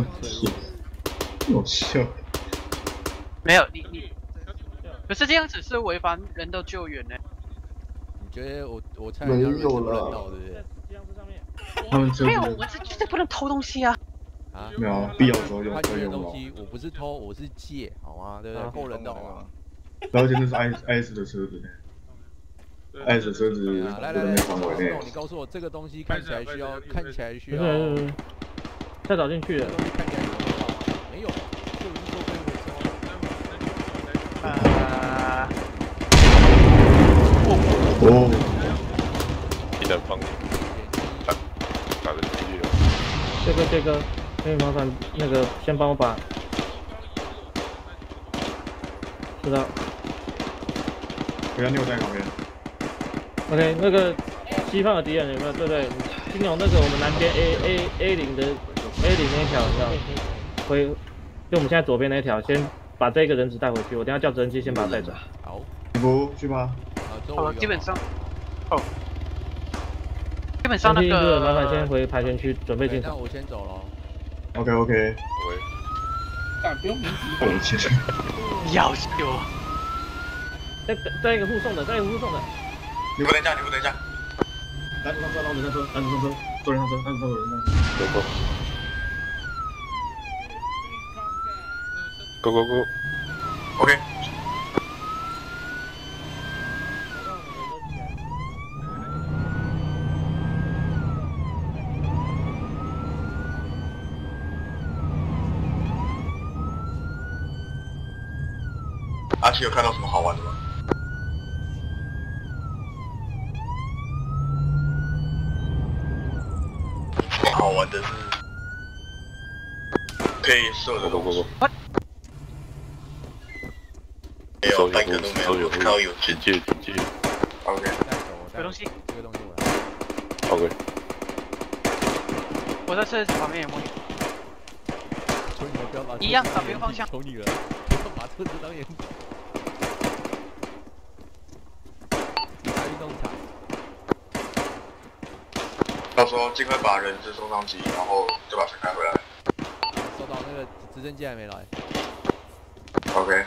好笑。 没有你，可是这样只是违反人的救援呢。 你觉得我猜人家人不人道，对不对？ 他们没有，我这就是不能偷东西啊。 啊， 没有，必要时候用。 他借的东西我不是偷，我是借，好吗？对不对？够人道吗？ 然后真的是IS 的车子呢，IS 的车子来，你告诉我这个东西看起来需要， 太早进去了。 看起来没有，就已经做非回收。 你在帮打个机器人。 这个，可以麻烦那个先帮我把，知道。 不要扭在旁边。 OK， 那个西方的敌人有没有？对对，金融那个我们南边 A 零的 A 零那一条，你知道？就我们现在左边那一条，先把这个人质带回去。我等下叫直升机先把他带走。 好。 不去吧。 基本上，基本上那个。 麻烦先回排前区准备进场。 那我先走了。 OK。 但不用名字。 我先。 要求。 再一个护送的。 你不等一下。 蓝组上车，坐人上车。 Go。 OK。阿奇有看到什么好玩的吗？好玩的是可以射的东西。没有，半个都没有，看到有警戒。 OK。 有东西。 这个东西我来。 OK。 我在车子旁边有摸你。一样，打别方向。 求你了，把车子当眼。运动场。 到时候尽快把人质送上机，然后就把车开回来。 收到，那个直升机还没来。 OK。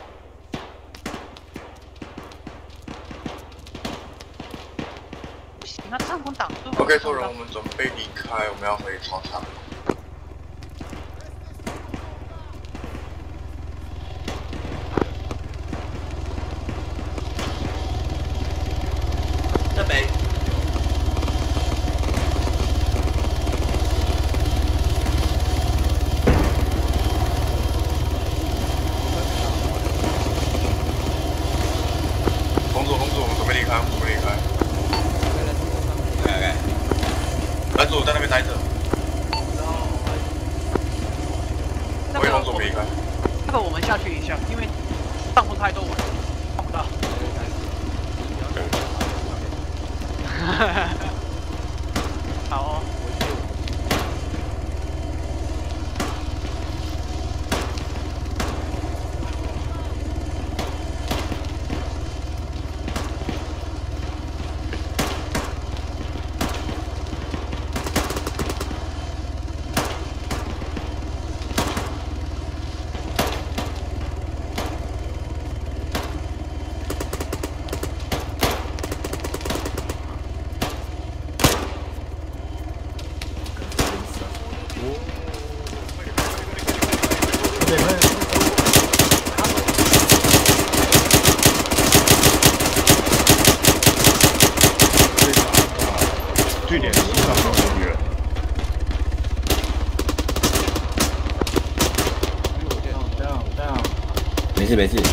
不行，那帐篷挡住。 OK， 所有人，我们准备离开，我们要回操场。 这北。 个我们下去一下，因为上不太多，我看不到。好哦。 据点是上方的敌人。 没事没事。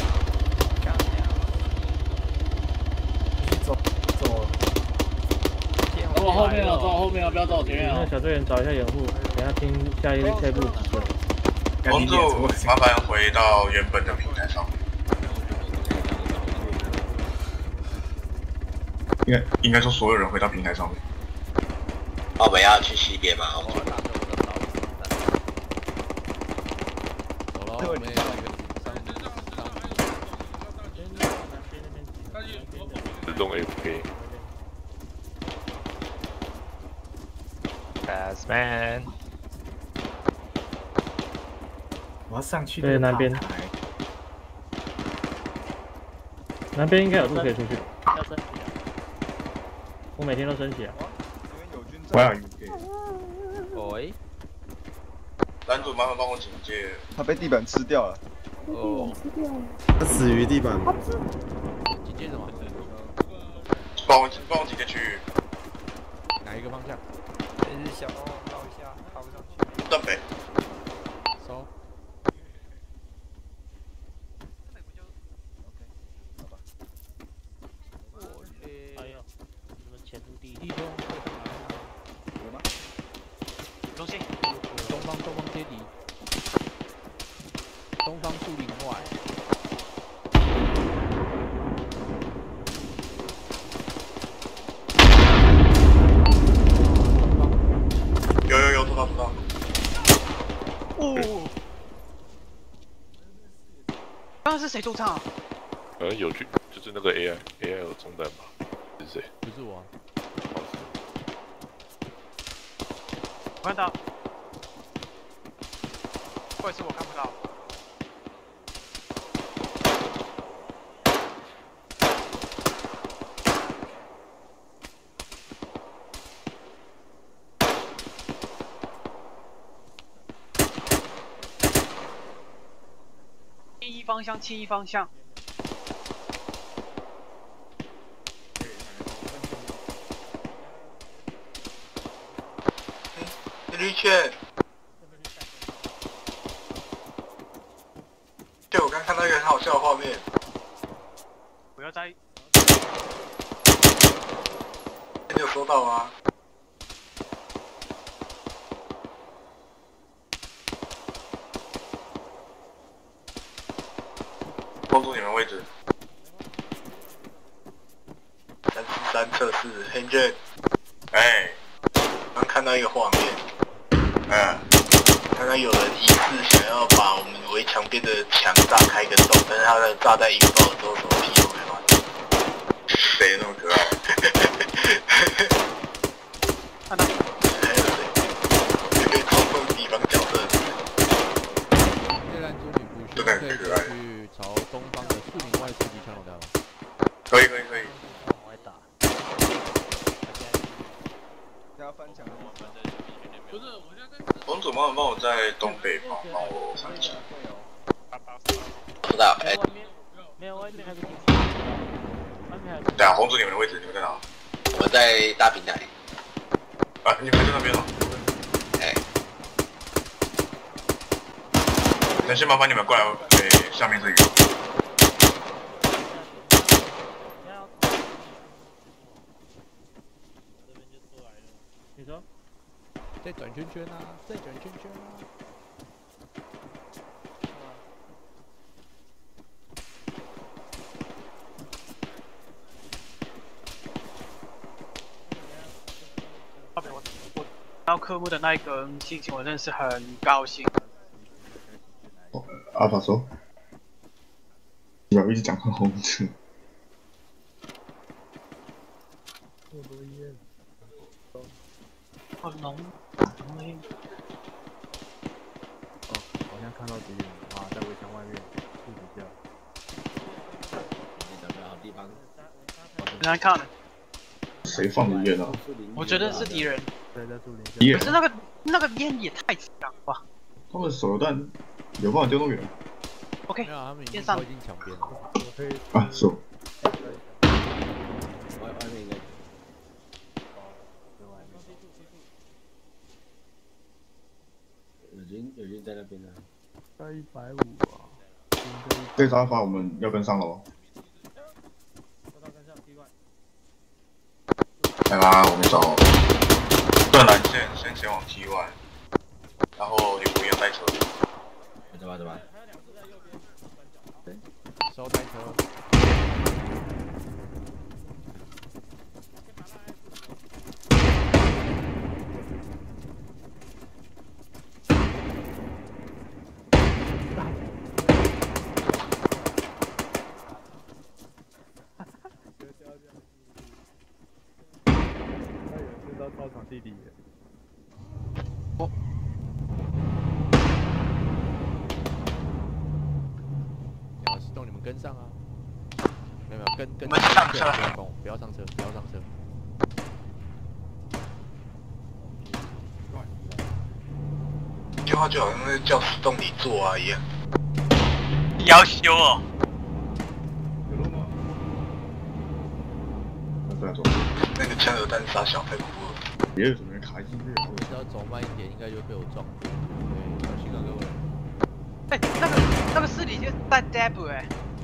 走。 走我后面了，走我后面了，不要走我前面啊！ 小队员找一下掩护，等下听下一步几个。 公主，麻烦回到原本的平台上。应该说所有人回到平台上面。 我们要去西边吗？ 自动 FK。 Fast man。 我要上去。 对，南边。南边应该有路可以出去。要升级啊！我每天都升级啊。 我要 UK。 喂。 男主，麻烦帮我警戒。 他被地板吃掉了。 哦。 他死于地板。 警戒什么？ 帮我警戒区域。 哪一个方向？ 这是小猫绕一下，爬不上去。 东北。 收。 哎呦，什么前陆地？ 有吗？ 中心。 东方接敌。东方树林外。 有，收到。 哦。刚刚是谁驻唱啊？ 有趣，就是那个 AI 有中弹吧？是谁？ 不是我。 我看到。或者是我看不到。71方向。 绿圈。对，我刚看到一个很好笑的画面。 不要在。 你有收到吗？关注你们位置。343测试 Henry。哎，刚看到一个画面。看到有人疑似想要把我们围墙边的墙炸开一个洞，但是他的炸弹引爆之后什么屁都没发生。谁那么可爱？ 看到。 还有谁？可以操控敌方角色。 夜兰中女补需可以去朝东方的树林外射击枪手弹吗？ 可以。 我来打。 大家翻墙。 不是，我现在在。 公主，麻烦帮我在东北方帮我翻墙。 知道， 没有，外面还有个地方。外面还有。 对啊，红主你们的位置，你们在哪？ 我们在大平台。 啊，你们在那边哦。那先麻烦你们过来，下面这里。 你说？ 再转圈圈啊！再转圈圈啊！ 到科目的那一个心情，我真的是很高兴。 阿法说，不要一直讲很红字。 好浓。 哦，好像看到敌人啊，在围墙外面处理掉。 你找不到地方。 很难看的。 谁放的烟啊？ 我觉得是敌人。 对，在树林。 可是那个烟也太强了吧！ 他们手榴弹有办法丢那么远 ？OK， 边上已经抢边了。 啊，是。 外面应该。友军在那边呢。 在150啊。 这张法我们要跟上了哦。 来吧，我们找断缆线，先前往 T1， 然后也不用带车。 怎么？ 收带车。操场地底。要启动你们跟上啊！没有跟我们上车， 不要上车，不要上车。 电话就好像在教室洞里坐啊一样。 要修哦。 那个枪榴弹杀小太恐怖了。 别人准备卡音乐， 我只要走慢一点，应该就被我撞。对，小心啊各位。 哎，那个尸体就在 Deb 哎。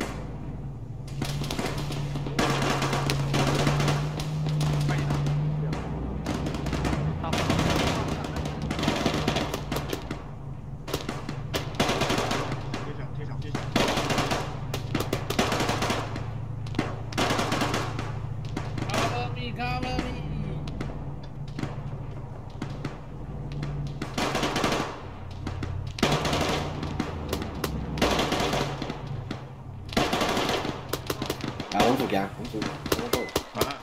红薯夹，红薯，红豆。 啊！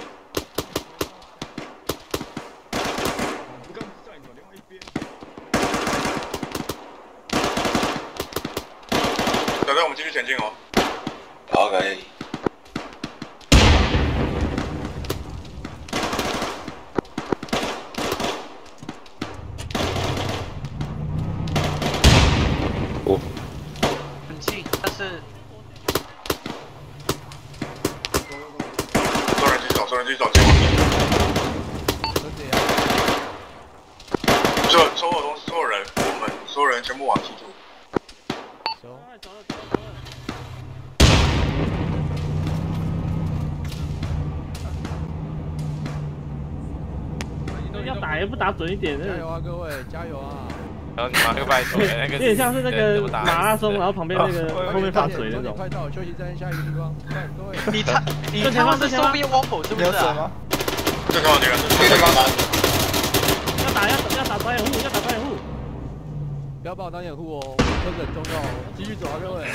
小队，我们继续前进哦。好，可以。 很近，但是。 收人机找监控器。所有东西，所有人，我们所有人全部往 T2。 要打也不打准一点， 加油啊各位，加油啊！ 然后你马克拜手的那个， 有点像是那个马拉松，然后旁边那个后面放水那种。 快到休息站，下一个地方。快，各位。 你他妈是收编汪狗是不是啊？ 这个你看，这个要打导演护，要打导演护。 不要把我当掩护哦，这个很重要哦。继续走啊各位。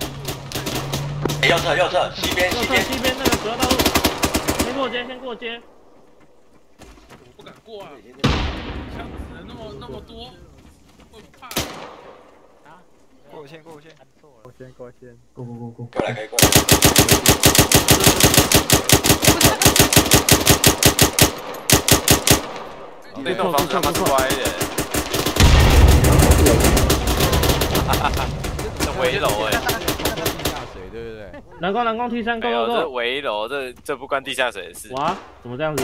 右侧，西边那个主要道路。先过街。 我不敢过啊！枪死人那么多，我怕。 啊！过线。 过线。 过。 过来，可以过来。 这栋房子他妈是歪的。这围楼哎。 地下水对不对？ 蓝光 T3 没有，这围楼，这不关地下水的事。 哇，怎么这样子？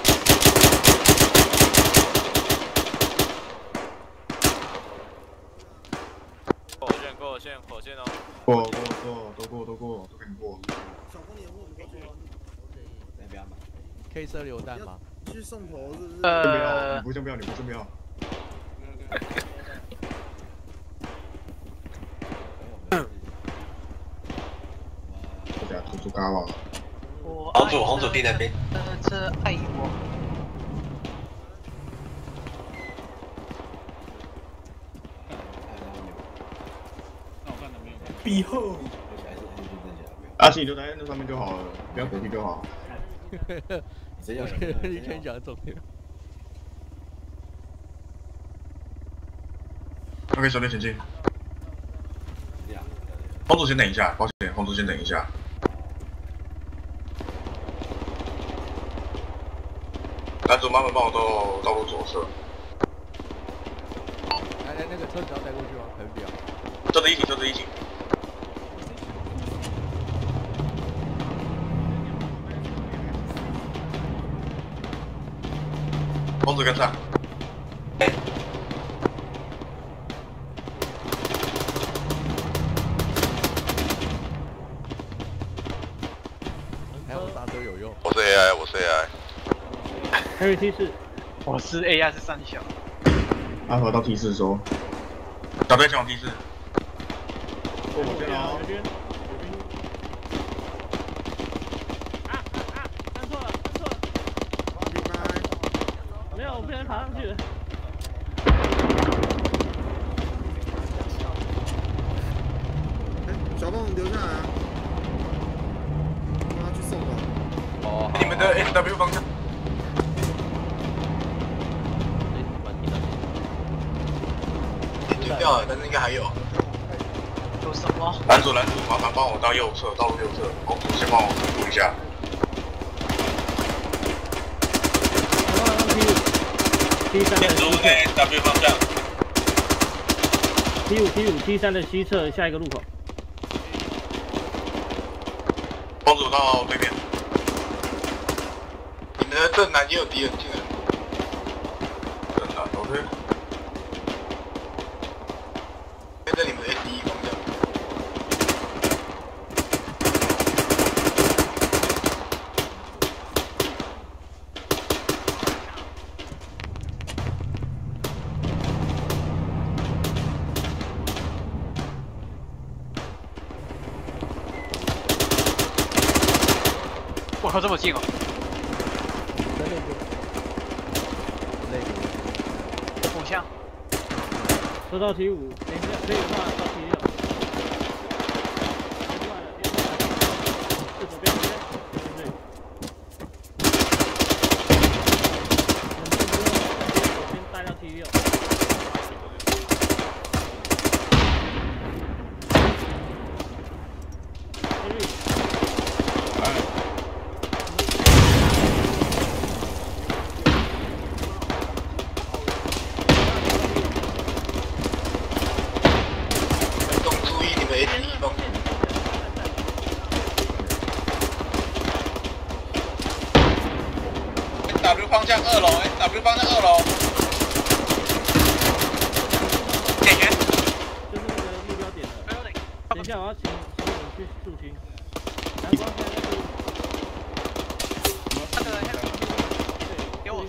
火线哦。 都给你过。 小风掩护， 那边嘛。 可以射榴弹吗？ 去送头是不是？ 你不要。我家图书嘎了。 红主地那边。 这爱我。 Behold， 阿奇你就待在那上面就好了，不要回去就好。 谁要？ 你先讲重点。 OK， 小队前进。红组先等一下，抱歉，红组先等一下。男主麻烦帮我到道路左侧。 来，那个车子要带过去吗？可以不要。 车子一起，车子一起。红组跟上。 我是 AI， 我是 AI。 Harry T 4， 我是 AI 是三小。 阿和到 T 4说，小队前往 T 4。我先哦。 看错了，没有，我不小心爬上去了。 小凤留下来啊！我要去送了。 哦， 你们的 SW 方向。 停掉了，但是应该还有。 有什么？ 男主，麻烦帮我到右侧，道路右侧，公主先帮我扶一下。 T3 主在 SW 方向。 T5 T3的西侧下一个路口。 公主到对面。 你们的正南也有敌人进来。 正南 OK。 现在你们的 S1方向。 我靠，这么近哦！ 5项， 收到T5，等一下可以的话到T6。是左边，对。先带到T6。 W 方向2楼 ，W 方向2楼。 解决。 就是那个目标点了。等一下，我要请你们去驻军。南方现在是。 那个，对，给我。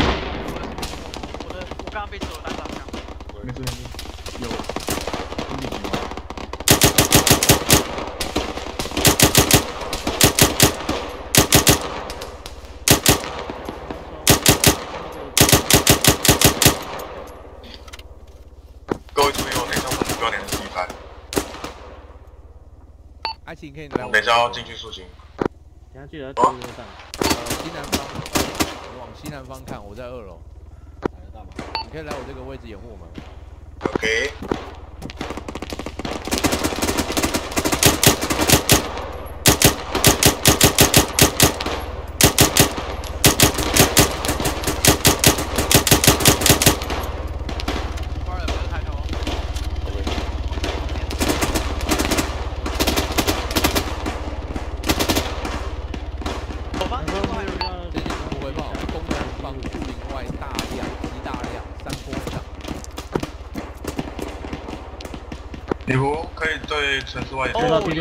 我刚刚被手单打枪。 没事，有。各位注意，我等一下我们目标点是C3。 阿晴可以来。 我们等一下要进去肃清。 等下记得走路上。 西南方，你往西南方看，我在2楼。 打得到吗？ 你可以来我这个位置掩护我们。 OK。 女仆可以对城市外。 收到T6。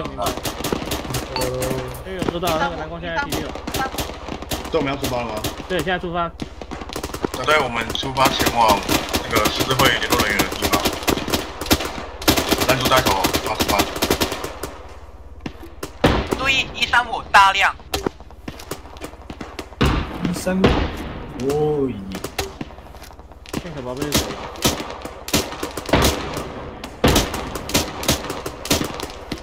收到那个蓝光现在T6。 对，我们要出发了吗？ 对，现在出发。 对，我们出发前往那个十字会联络人员的地方。男主带头，出发。 注意135大量。 135，哦咦。 这小宝贝是谁？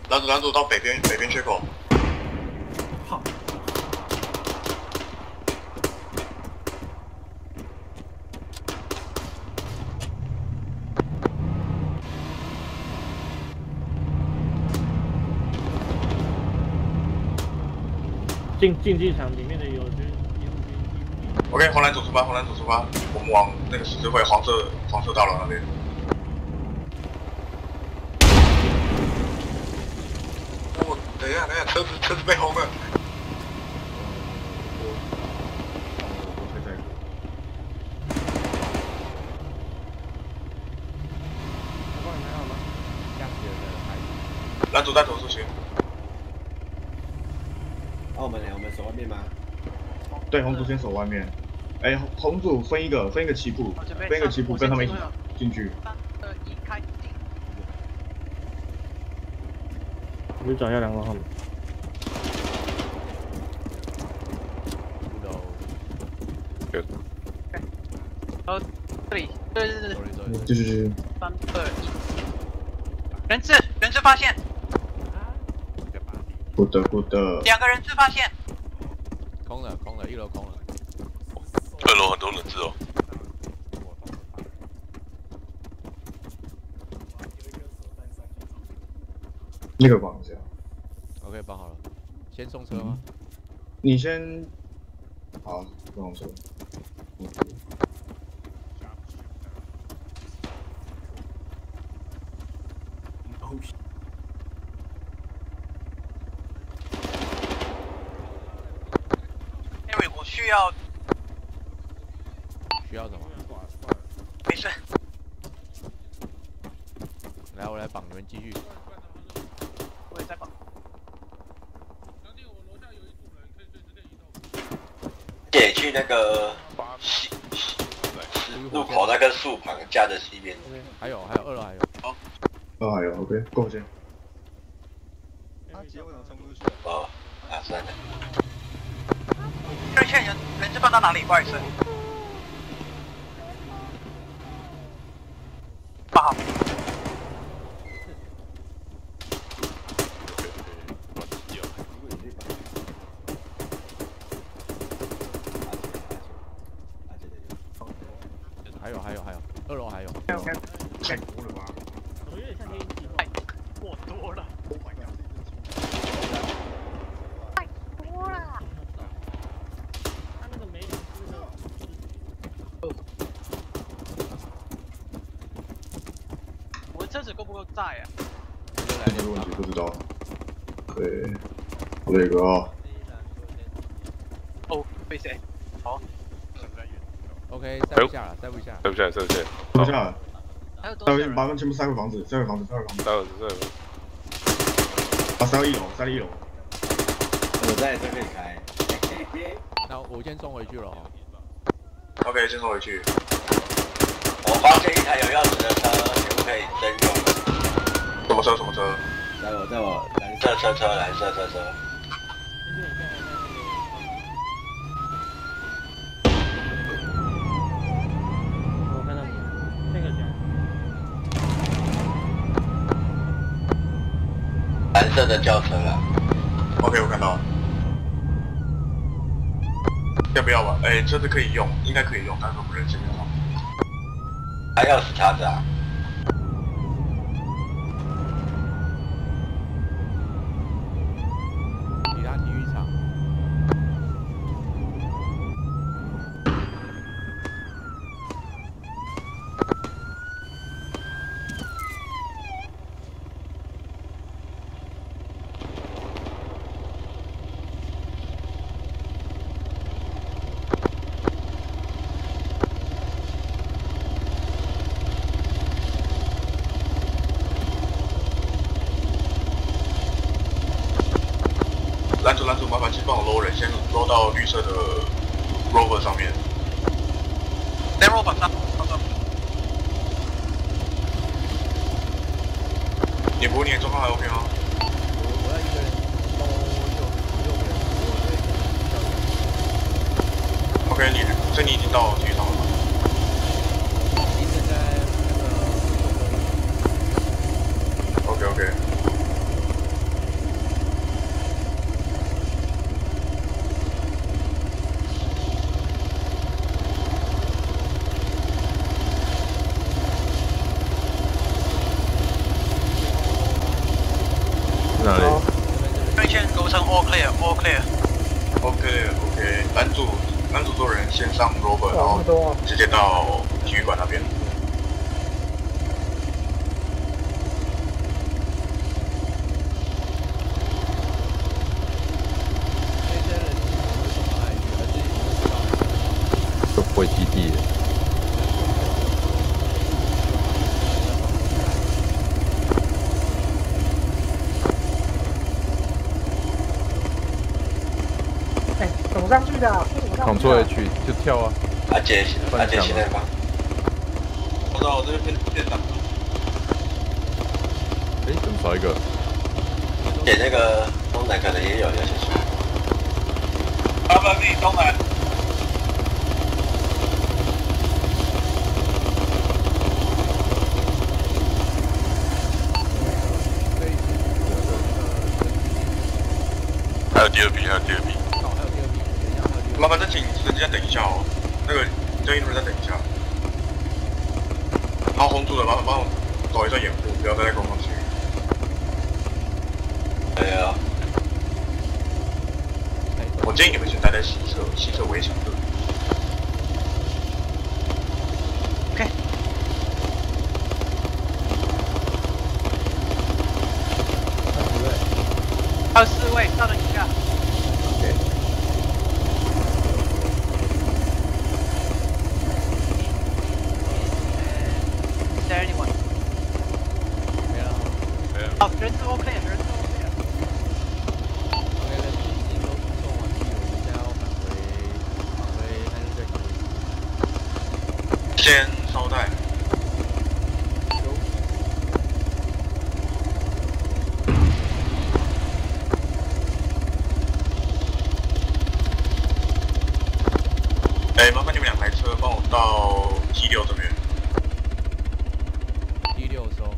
拦阻到北边缺口。 好。 竞技场里面的友军。 OK， 红蓝组出发，我们往那个十字会黄色大楼那边。哦，等一下，车子被轰了。蓝组带头出去。 我们守外面吗？ 对，红组先守外面。哎，红组分一个起步，跟他们一起进去。 3、2、1，开。 我去找一下2号号码。 对。 这里，对。 就是。 3、2、1，人质发现。 good。 2个人质发现。 空了，1楼空了。 2楼很多人质哦。 那个绑一下。 OK， 绑好了。先送车吗？ 你先。好，送车。 我需要什么？ 没事。 来，我来绑，你们继续。 我也在绑。 姐去那个路口那个树旁架着西边。 还有2楼还有。 2还有 OK， 够先。 他姐为什么冲出去？ 算了。 这些人质放到哪里？不好意思。8号。 还有，2楼还有。 OK。太多了吧？ 我有点像天气。太过多了。Oh my god！ 太多了。他那个没人知道。我的车子够不够载啊？ 这个问题不知道。对，我这个啊。 哦，被谁？好。 OK， 塞不下了。 塞不下。 还有多少人？把他们全部塞回房子。把塞到1楼。 我在这边开。 那我先送回去了。 OK， 先送回去。 我发现一台有钥匙的车，可不可以征用？ 什么车？ 在我蓝色车。 我看到那个家。 蓝色的轿车了。 OK， 我看到。要不要吧？车子可以用，应该可以用，但是我不认识那种。 还钥匙插着啊？ 里拉体育场。 拦阻，麻烦请帮我搂人，先搂到绿色的 Rover 上面。 在 Rover 上。 你不，你的状况还 OK 吗？ 我要一个人搂6个人。 OK， 你已经到体育场了吗？ 你现在那个。 OK。 线构成 all clear，all clear。OK，男主做人先上 Robert， 然后直接到体育馆那边。 就回基地了。 怎么上去的？ 捅错 H 就跳啊！ 阿杰现在吗？ 我知道，我这边偏挡。 哎，怎么少一个？ 点那个东南可能也有，要小心。 麻烦你东南。 还有第二批，还有第二批。 麻烦再请人家等一下哦，那个交易路人再等一下。好，红组的，麻烦帮我走一下掩护，不要再攻上去。 对啊。 我建议你们先待在西侧，西侧围墙这里。 OK。还有4位，稍等一下。Is there anyone? 没了。 好，人质 OK， 人质 OK。 OK， 人质已经都送完毕，我们现在要返回安全队岗位。 先稍待。麻烦你们2台车帮我到 T6这边。 T6收。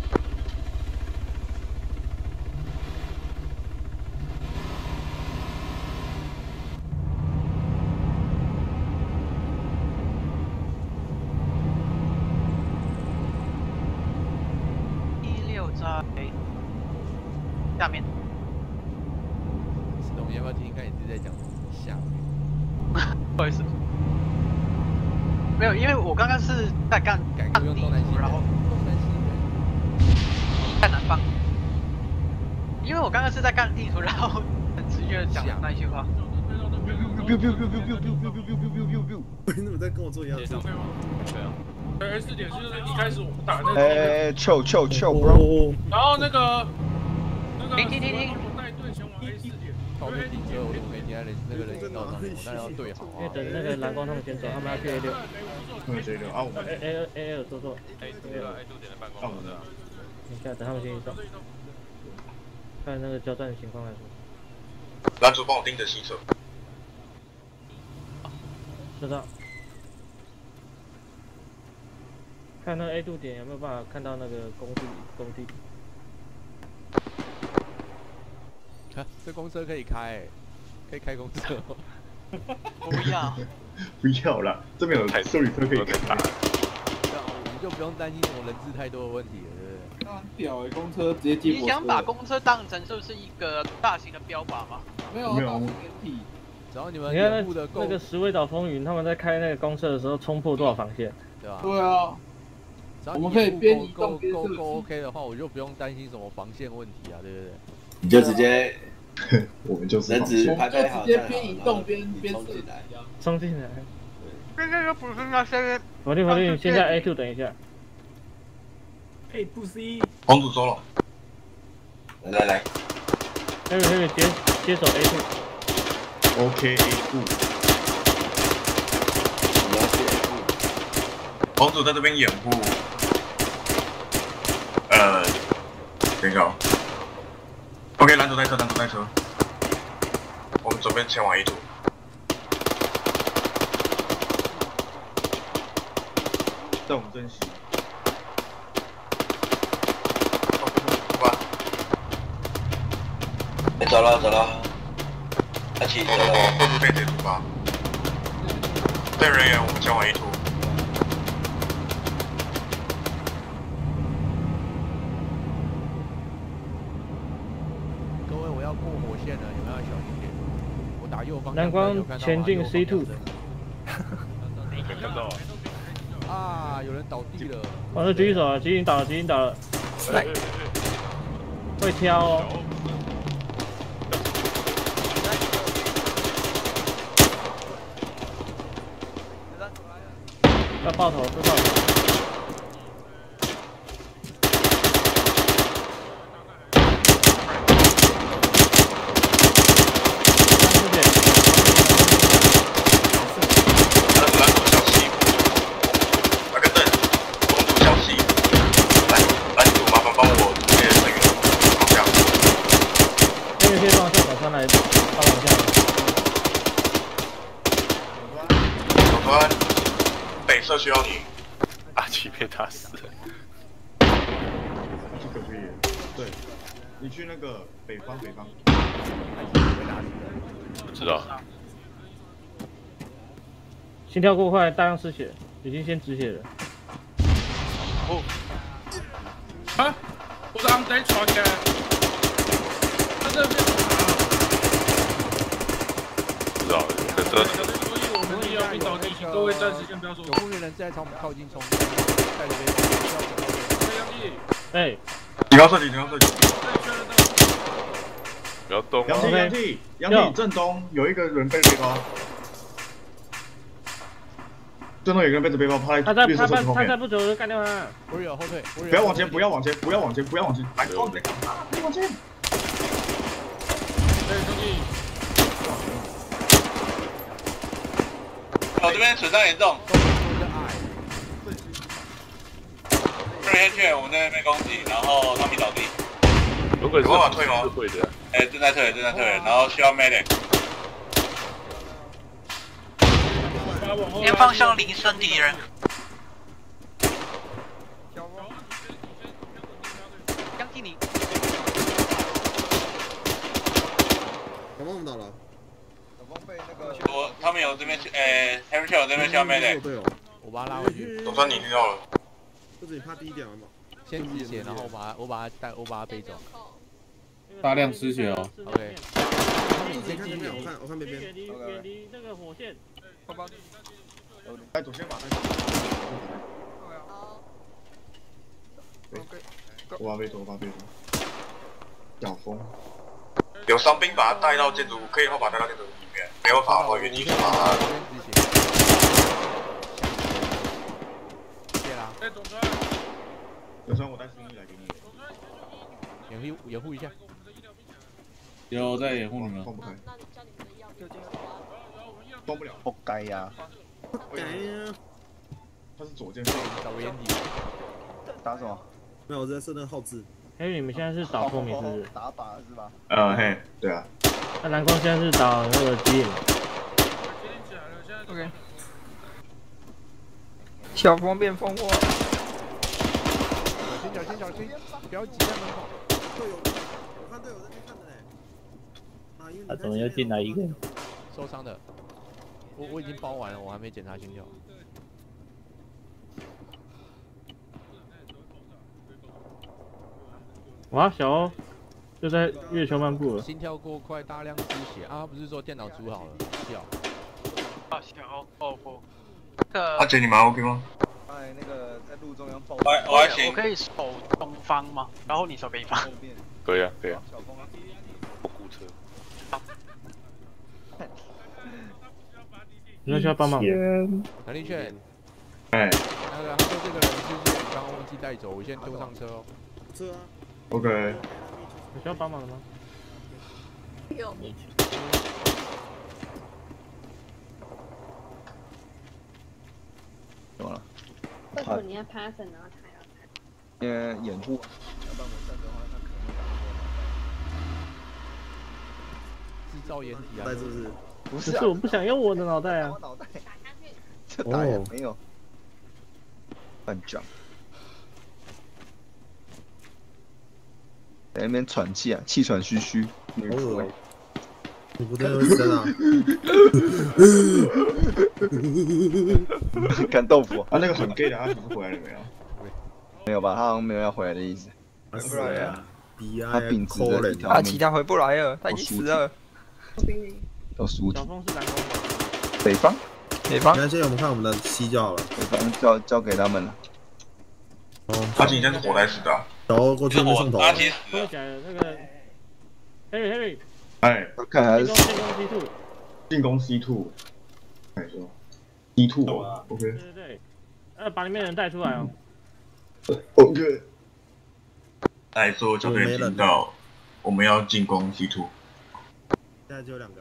T6在下面。 石董，你要不要听听看你自己在讲什么？下面。 不好意思。没有，因为我刚刚是在干地图，然后在南方。因为我刚刚是在干地图，然后很直觉的讲那一句话。 你怎么在跟我做一样的事？ 对啊。4点就是一开始我们打那个。chill bro。 然后那个。 停。 带队前往 A4点。 靠边停车，我怎么没停在那个人行道上面？我当然要对好啊。 因为等那个蓝光他们先走，他们要去 A6。 A6啊，我们 A2坐。 A2点的办公室。 等一下，等他们先移动。看那个交战的情况来说。 男主帮我盯着西侧。 知道。看那个 A2点有没有办法看到那个工地。 这公车可以开，可以开公车。 不要。 不要啦，这边有修理车可以开。 我们就不用担心我人质太多的问题了，对不对？ 很屌哎，公车直接接驳车。 你想把公车当成就是一个大型的标靶吗？ 没有。 只要你们掩护的够。 那个石尾岛风云他们在开那个公车的时候冲破多少防线？ 对吧？ 对啊。 我们可以边移动边射击。够 OK 的话，我就不用担心什么防线问题啊，对不对？ 你就直接。 我们就是人质排排好， 直接边移动边冲进来。 这个补充那些。 法律，现在 A2 等一下。 不 C。 红组收了。 来。 Heavy 接手 A2。OK A2。 我们要去 A2。 红组在这边掩护。等一下。OK， 蓝组带车，我们准备前往 A2。在我们珍惜。出发。 走了。阿奇走了。 会不会直接出发？队人员，我们前往 A2。 各位，我我要过火线了，有没有要小心点？我打右方。 蓝光前进 C2。 没看到啊！ 啊，有人倒地了。 哦，那狙击手啊，狙击倒了，狙击倒了。 来， 会挑哦。要爆头，会爆头。 社需要你， 阿奇被打死了。 去可以，对，你去那个北方。 不知道。 心跳过快，大量失血，已经先止血了。 哦。啊！我是 under 传的。他这边。 不知道，可是。 要冰倒地，各位暂时先不要说。 有后面人在朝我们靠近冲，带着背包。 哎， 警告射击，警告射击。 不要动。 杨体正东有一个人背着背包，正东有一个人背着背包，他在绿色车子后面。 他在不久就干掉他。 不是后退， 不要往前，不要往前，不要往前，不要往前，来，别往前。 对，兄弟。 我这边损伤严重。瑞黑券，我们这边被攻击，然后他们倒地。 有办法退吗？ 会的。 哎，正在退，然后需要 medic。 前方向离身敌人。江经理。 小梦倒了。 他们有这边，Harry 有这边需要 medic。 我把他拉回去。 总算你听到了。 或者你怕低一点了吗？ 先止血，然后我把他背走。 大量失血哦。 OK。 你先看这边，我看边边。 远离那个火线。 带左先把。我把背走。小风。 有伤兵把他带到建筑物，可以的话把他带到建筑物里面，没有法的话原地把他。 谢啦。 哎，总川。 总川，我带11来给你。 掩护一下。 有在掩护你们。 放不开。动不了。活该呀。他是左键。 找个掩体。 打什么？ 没有，我在设那个号字。 哎，你们现在是导透明是不是？ 打靶是吧？ 嘿，对啊。 那蓝光现在是导那个机影。 OK。小风变蜂窝。 小心，不要挤在门口。 我看队友在那看的嘞。 他怎么又进来一个？ 受伤的。我已经包完了，我还没检查心跳。 哇，小欧就在月球漫步了。 心跳过快，大量失血啊！不是说电脑组好了，掉。 啊，小欧不。 阿杰，你们 OK 吗？ 哎，那个在路中央爆。 我可以守东方吗？然后你守北方。 可以啊。 小风啊。 我雇车。 你们需要帮忙？ 南力券。 哎。 那个他说这个人是你刚刚忘记带走，我先丢上车哦。 车啊。 OK。 有需要帮忙的吗？ 有。 怎么了？ 为什么你要趴粉，然后他要趴？ 因为掩护，要不然我站的话，他可能会打制造掩体啊？ 是不是？ 不是， 我不想用我的脑袋啊！ 我脑袋，这打也没有，乱讲。在那边喘气啊，气喘吁吁。女仆哎， 你不对，真的。 干豆腐啊，那个很 gay 的阿奇是回来了没有？ 没有吧，他好像没有要回来的意思。 对啊。 他秉直的一条命。 其他回不来了，他已经死了。 都输小峰是南宫吗？ 北方。 没关系，我们看我们的西就好了。 北方交给他们了。 阿吉现在是火灾死的。 然后过去没送头。 说起来了，那个 Harry， 哎， 看还是进攻 C2。看一下 C2 啊 ，OK。 对，把里面人带出来哦。 OK。来做交队听到，我们要进攻 C2。 现在只有2个。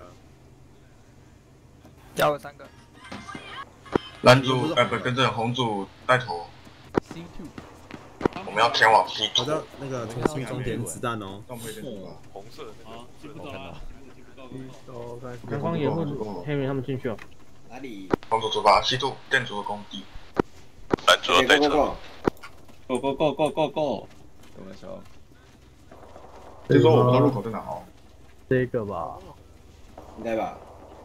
加了3个。 蓝组不跟着红组带头。我们要前往 C2。 我的那个重新装点子弹哦。 红色的那个。 进不走啊。 南方也会黑人他们进去哦。 哪里？ 红组出发 C2 建筑的工地。 蓝组带车。 Go。 等我一下。 听说我不知道入口在哪哦。 这个吧。 应该吧。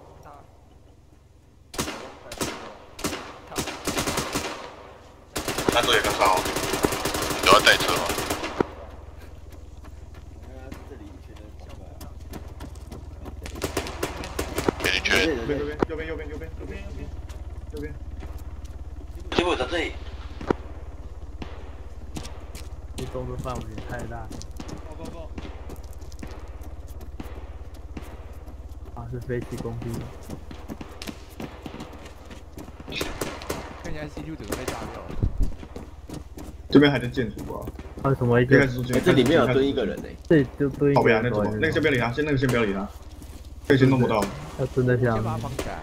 蓝组也跟上哦。 有要带车吗？美女圈。 右边。 结果在这里。 移动的范围太大。 Go。 是飞机工地。 看起来 C2 整个被炸掉了。 这边还在建筑啊。 为什么一个？ 这里面有蹲一个人呢。 这就蹲一个人。 那个先不要理他，先不要理他，这个先弄不到。 要蹲在下面。 把它绑起来。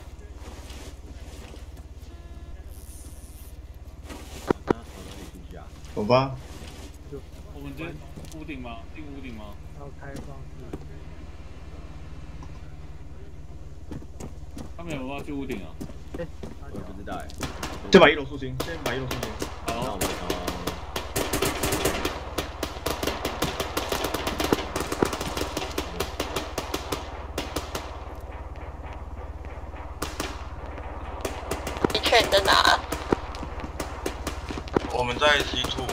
走吧。 我们进屋顶吗？进屋顶吗？ 要开放式。 他们有没有要去屋顶啊？ 我不知道哎。 先把1楼肃清。 好。 你确你在哪？ 我们在 C2。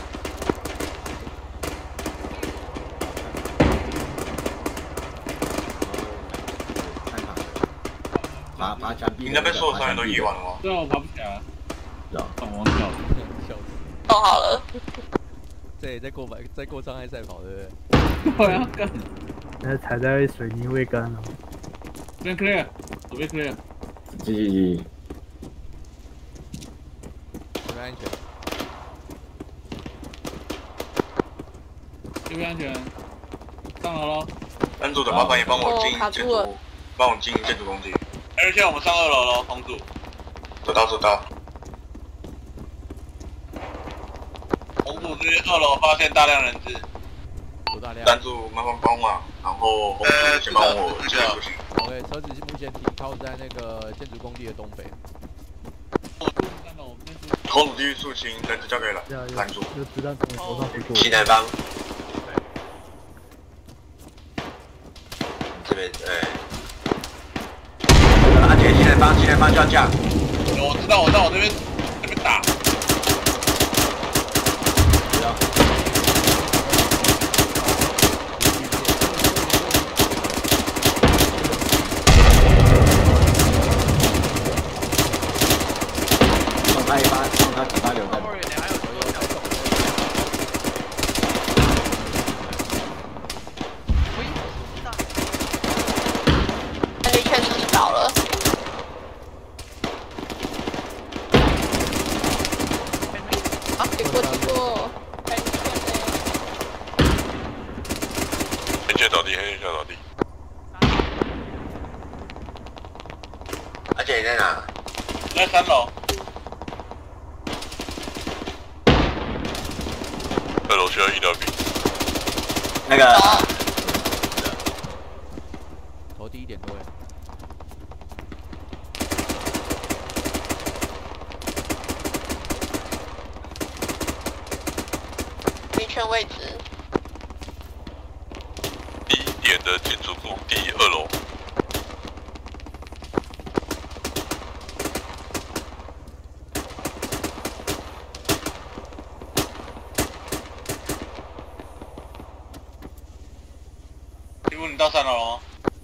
爬墙壁。 你那边所有伤员都移完了吗？ 对啊，我爬不起来。 有。 忘掉了。 弄好了。 这也在过障碍赛跑，对不对？ 我要干。 现在踩在水泥未干了。 这边 clear， 左边 clear。 继。 这边安全。 这边安全。上楼喽。 蓝组的麻烦也帮我进建筑，帮我进建筑工地。现在我们上2楼喽，红组。走到。红组这边2楼发现大量人质。 多大量？ 蓝组麻烦帮忙，然后红组先帮我接出去。 OK， 车子目前停靠在那个建筑工地的东北。 红组继续肃清，人质交给蓝组。 就子弹从我头上飞过。 西南方。这边安全西南方就要降。 我知道，我这边打。 放他一发，放他几发留在。 那里确实是倒了。经过。 黑线倒地。 而且你在哪？ 在3楼。 2楼需要医疗兵。 那个。 头低一点多。 明确位置。 第1点的建筑工地2楼。 部你到3楼了吗？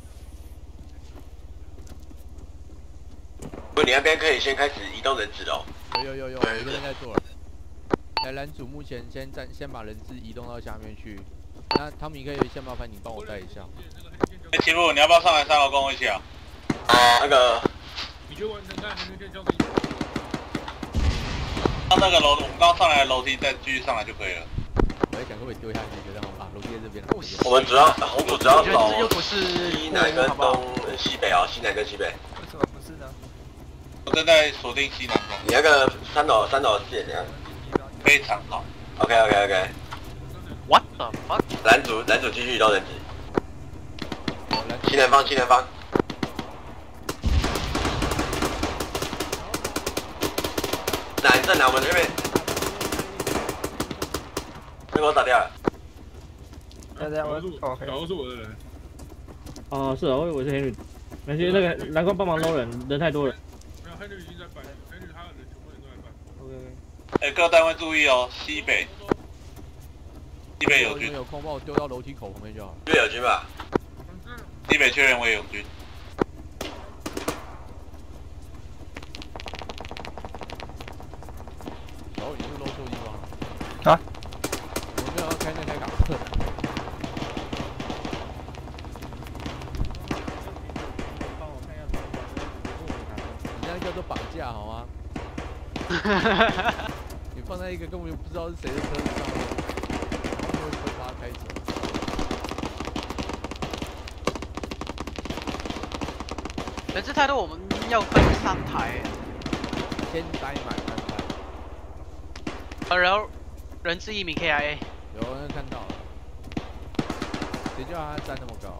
不，你那边可以先开始移动人质哦。 有，我这边在做了。来，蓝组目前先把人质移动到下面去。那汤米可以先麻烦你帮我带一下。 七部，你要不要上来3楼跟我一起啊？ 那个。 你就完成看黑天交给你。到那个楼，我们刚上来的楼梯再继续上来就可以了。 我在想会不会丢下去，觉得啊，楼梯在这边。 我们主要红组主要走又不是西南跟东西北啊，西南跟西北。 为什么不是呢？ 我正在锁定西南风。 你那个3楼视野怎样？ 非常好。 OK。 What the fuck？ 蓝组继续移动人质。西南方。哪一阵啊？我们这边。被我打掉了。 我搞是我的人。 哦，是啊，我以为是黑女。没事，那个蓝光帮忙搂人太多了。 没有，黑女已经在摆，黑女他的人全部人都在摆。 OK。 各单位注意哦，西北有军。 有空帮我丢到楼梯口旁边就好。 西北有军吧？ 西北确认为有军。 然后你是漏错地方。 啊？ 我没有要开那台卡车。你那叫做绑架好吗？你放在一个根本就不知道是谁的车子上面，然后会把它开走。 人质太多，我们要分3台。 先待满3台。 然后人质1名 KIA。 有人看到了。谁叫他站那么高？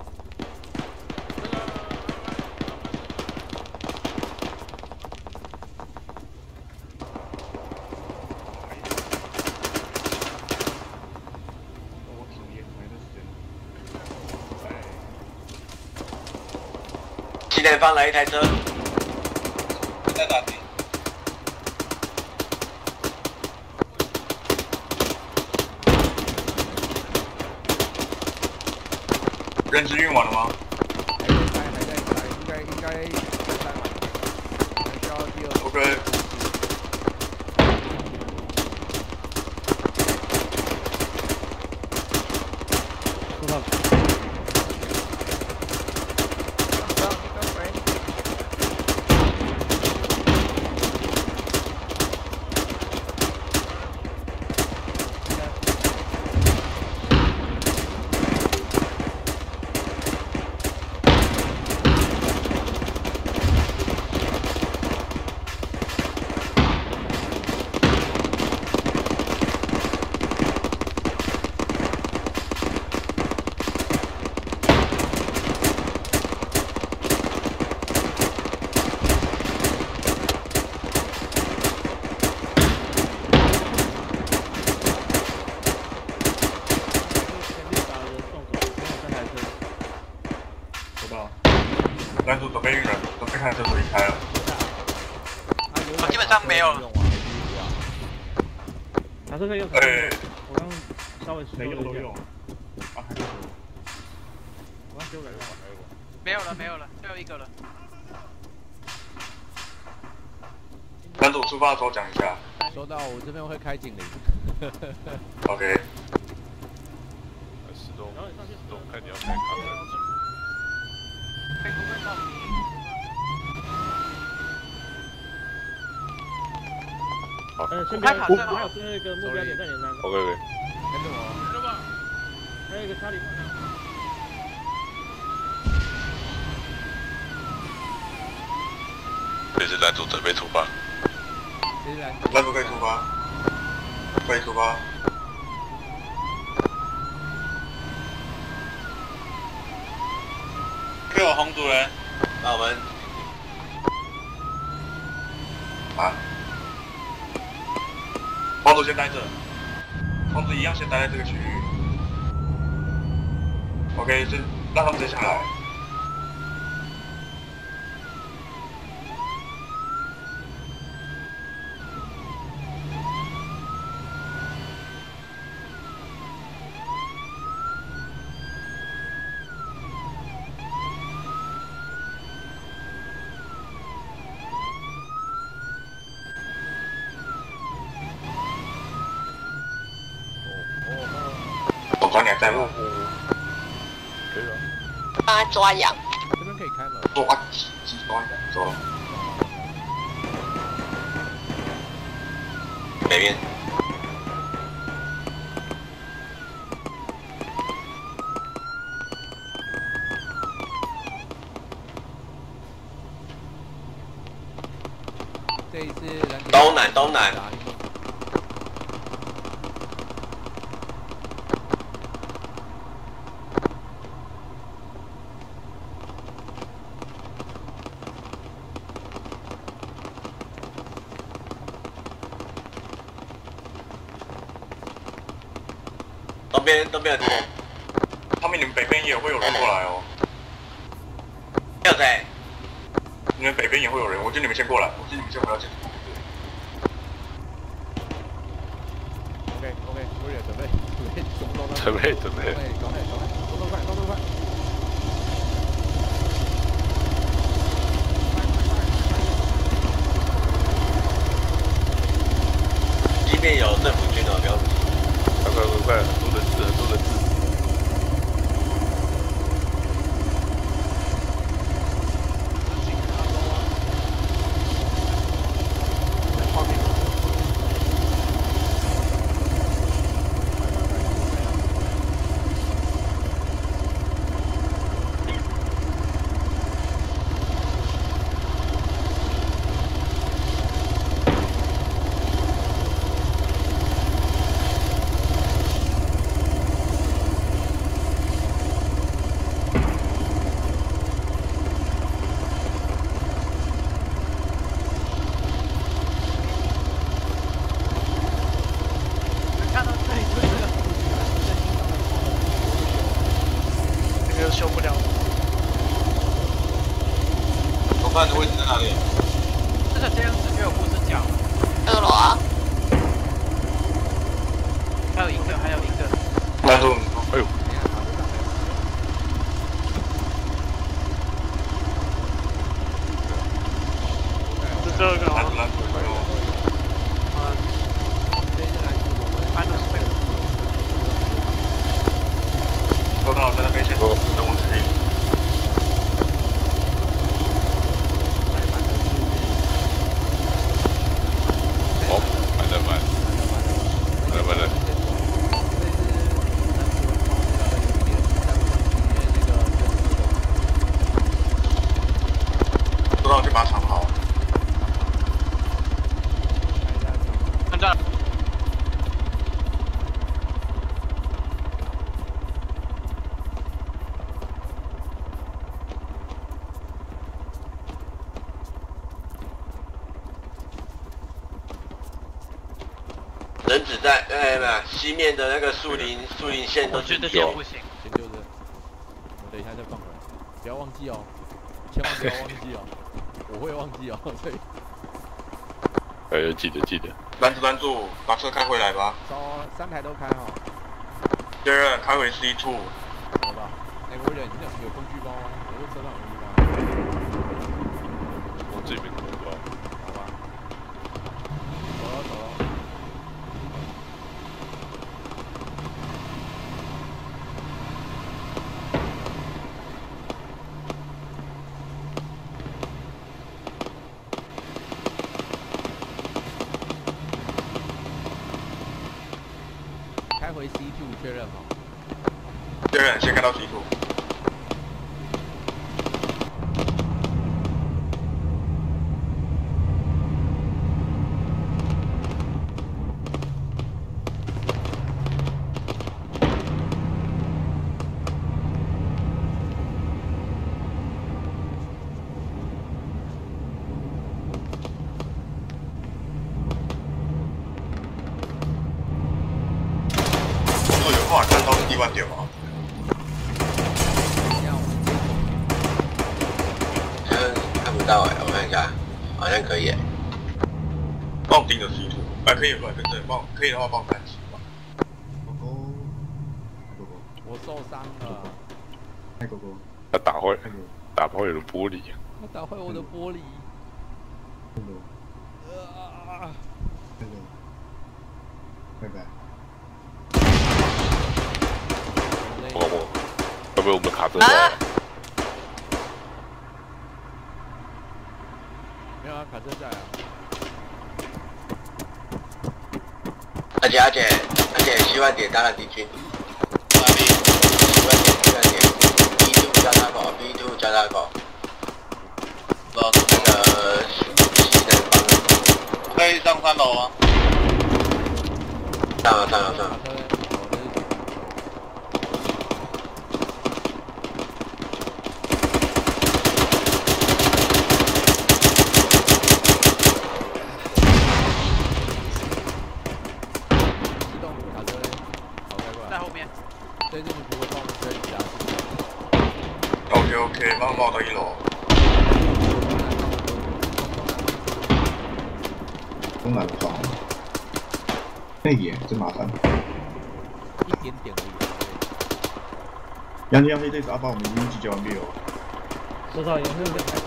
西南方来一台车。 在打击。人质运完了吗？ 还在，应该在塞满。还需要第2。 OK。 收到。 蓝组准备运人，准备看车子离开了。 基本上没有了。 卡车可以用。我刚稍微没用都用。啊，还有。我刚修改过。 没有了，最后1个了。 蓝组出发的时候讲一下。 收到，我这边会开警铃。 OK。 石头，看你要开卡车。 好，先不要卡车，还有那个目标点在你那。 OK， 跟着我。 还有一个查理。 这是蓝组准备出发。 蓝组可以出发。可以出发。给我红主人。 那我们。 啊。黄组先待着，黄组一样先待在这个区域。OK， 先让他们先下来。 找你还在吗？ 可以啊。 帮他抓羊。 这边可以开门。 抓鸡抓羊，走了。北边。 这一次东南。东边的他们你们北边也会有人过来哦。 要在。 你们北边也会有人，我觉得你们先过来，我觉得你们先不要进。 OK， 我也准备，什么都准备。 动快。 即便有政府军哦，不要。 快，很多人质。 修不了。 总办的位置在哪里？ 这个这样子就有故事讲了。 2楼啊。 还有一个。 难度， 哎呦。 是这个啊。 收到，在那边先做任务指令。 哦，慢点。 收到，就把它藏好。 看这。 人子在西面的那个树林线都觉得这样不行。 先丢着，我等一下再放回来，不要忘记哦，千万不要忘记哦，我会忘记哦，所以。 记得。 拦住，把车开回来吧。 走，3台都开好。 确认，开回 C2。 好吧，我忍，你有工具包吗？我这车上有工具包。 我这边工具包。 好吧。走了。开回 C2 确认吗？ 确认，先开到 C2。看到地万点吗？ 看不到我看一下，好像可以。 帮我盯着 C2，可以不？对，可以的话帮我看10吧。 我受伤了。 他打坏我的玻璃。 他打坏我的玻璃。 拜拜。 被我们卡车载了。 没有啊，卡车在啊。 阿姐，希望点打了敌军。哪里？希望点。B2 交大口 ，B2 交大口。那个西南方。可以上3楼吗？上了。 在这里不会帮我们追加。 OK， 帮我到1楼。 东南方，内野真麻烦。 一点点而已。 杨飞这次阿爸，我们已经集结完毕了。 收到，杨飞这边。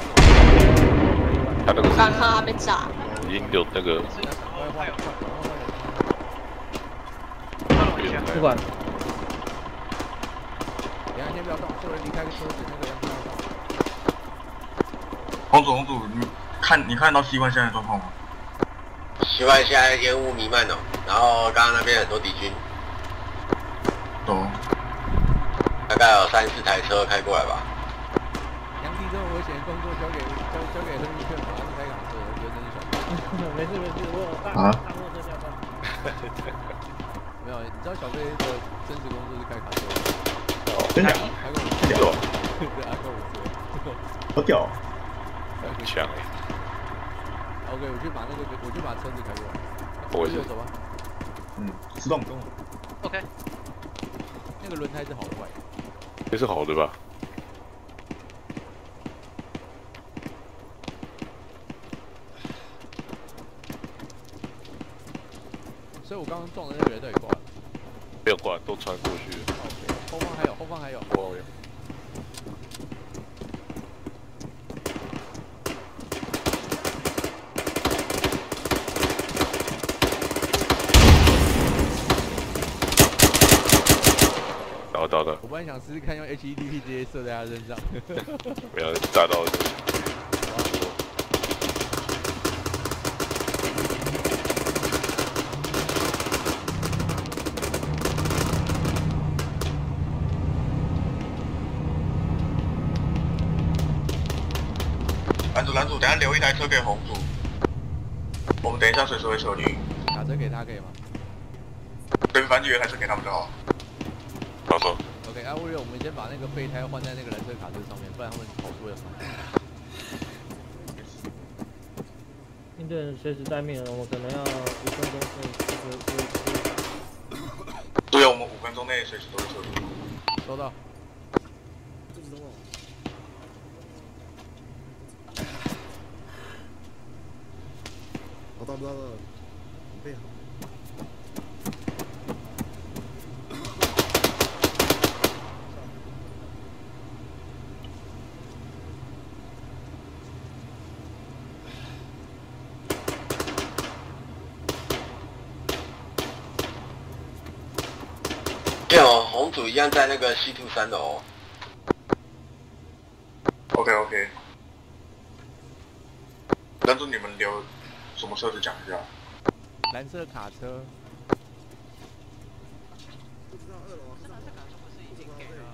他那个刚刚还没炸。 已经有那个。 不管。 先不要动，所有人离开车子，那个人不要动。 红组，你看到西湾现在的状况吗？ 西湾现在烟雾弥漫哦，然后刚刚那边很多敌军。 懂。 大概有3、4台车开过来吧。 杨迪这么危险的工作交给亨利劝吧，他是开卡车，我觉得真是小。 没事，我有大货车驾照。 没有，你知道小飞的真实工作是开卡车吗？ 真的？ 太屌了！对，阿哥我好屌！ 很强哎。 OK， 我去把车子开过来。 我也是。 走吧。 自动。 OK。 那个轮胎是好的坏的？ 这是好的吧？ 所以我刚刚撞的那个人到底挂了？ 没有挂，都穿过去了。 后方还有。 我有。到的。 我本来想试试看用 HEDP 直接射在他身上。 没有炸到这个。 蓝组，等下留1台车给红组，我们等一下随时会撤离。 卡车给他可以吗？ 对，反正留1台车给他们就好。 好说。 OK，我以为我们先把那个备胎换在那个蓝色卡车上面，不然他们跑出来。 应对人随时待命了，我可能要5分钟内。 对，我们5分钟内随时都会撤离。 收到。 到了，备好。 对哦，红组一样在那个C2 3楼。 OK。蓝组你们留什么车子讲一下？ 蓝色卡车。 不知道2楼。 蓝色卡车不是已经给了？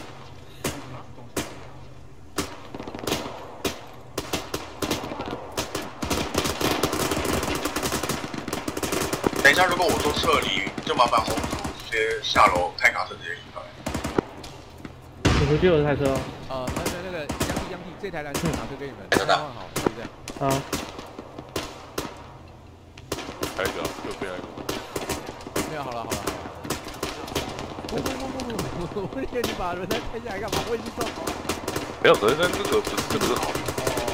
等一下，如果我做撤离，就麻烦红组直接下楼开卡车直接离开。 你回去有台车哦？那个央地这台蓝色卡车给你们换好，就这样。 好。 还有一个，右边还有一个。 没有，好了。不，我以为你把轮胎开下来干嘛？我已经撞好了。 没有，可是这个不是这个是好的。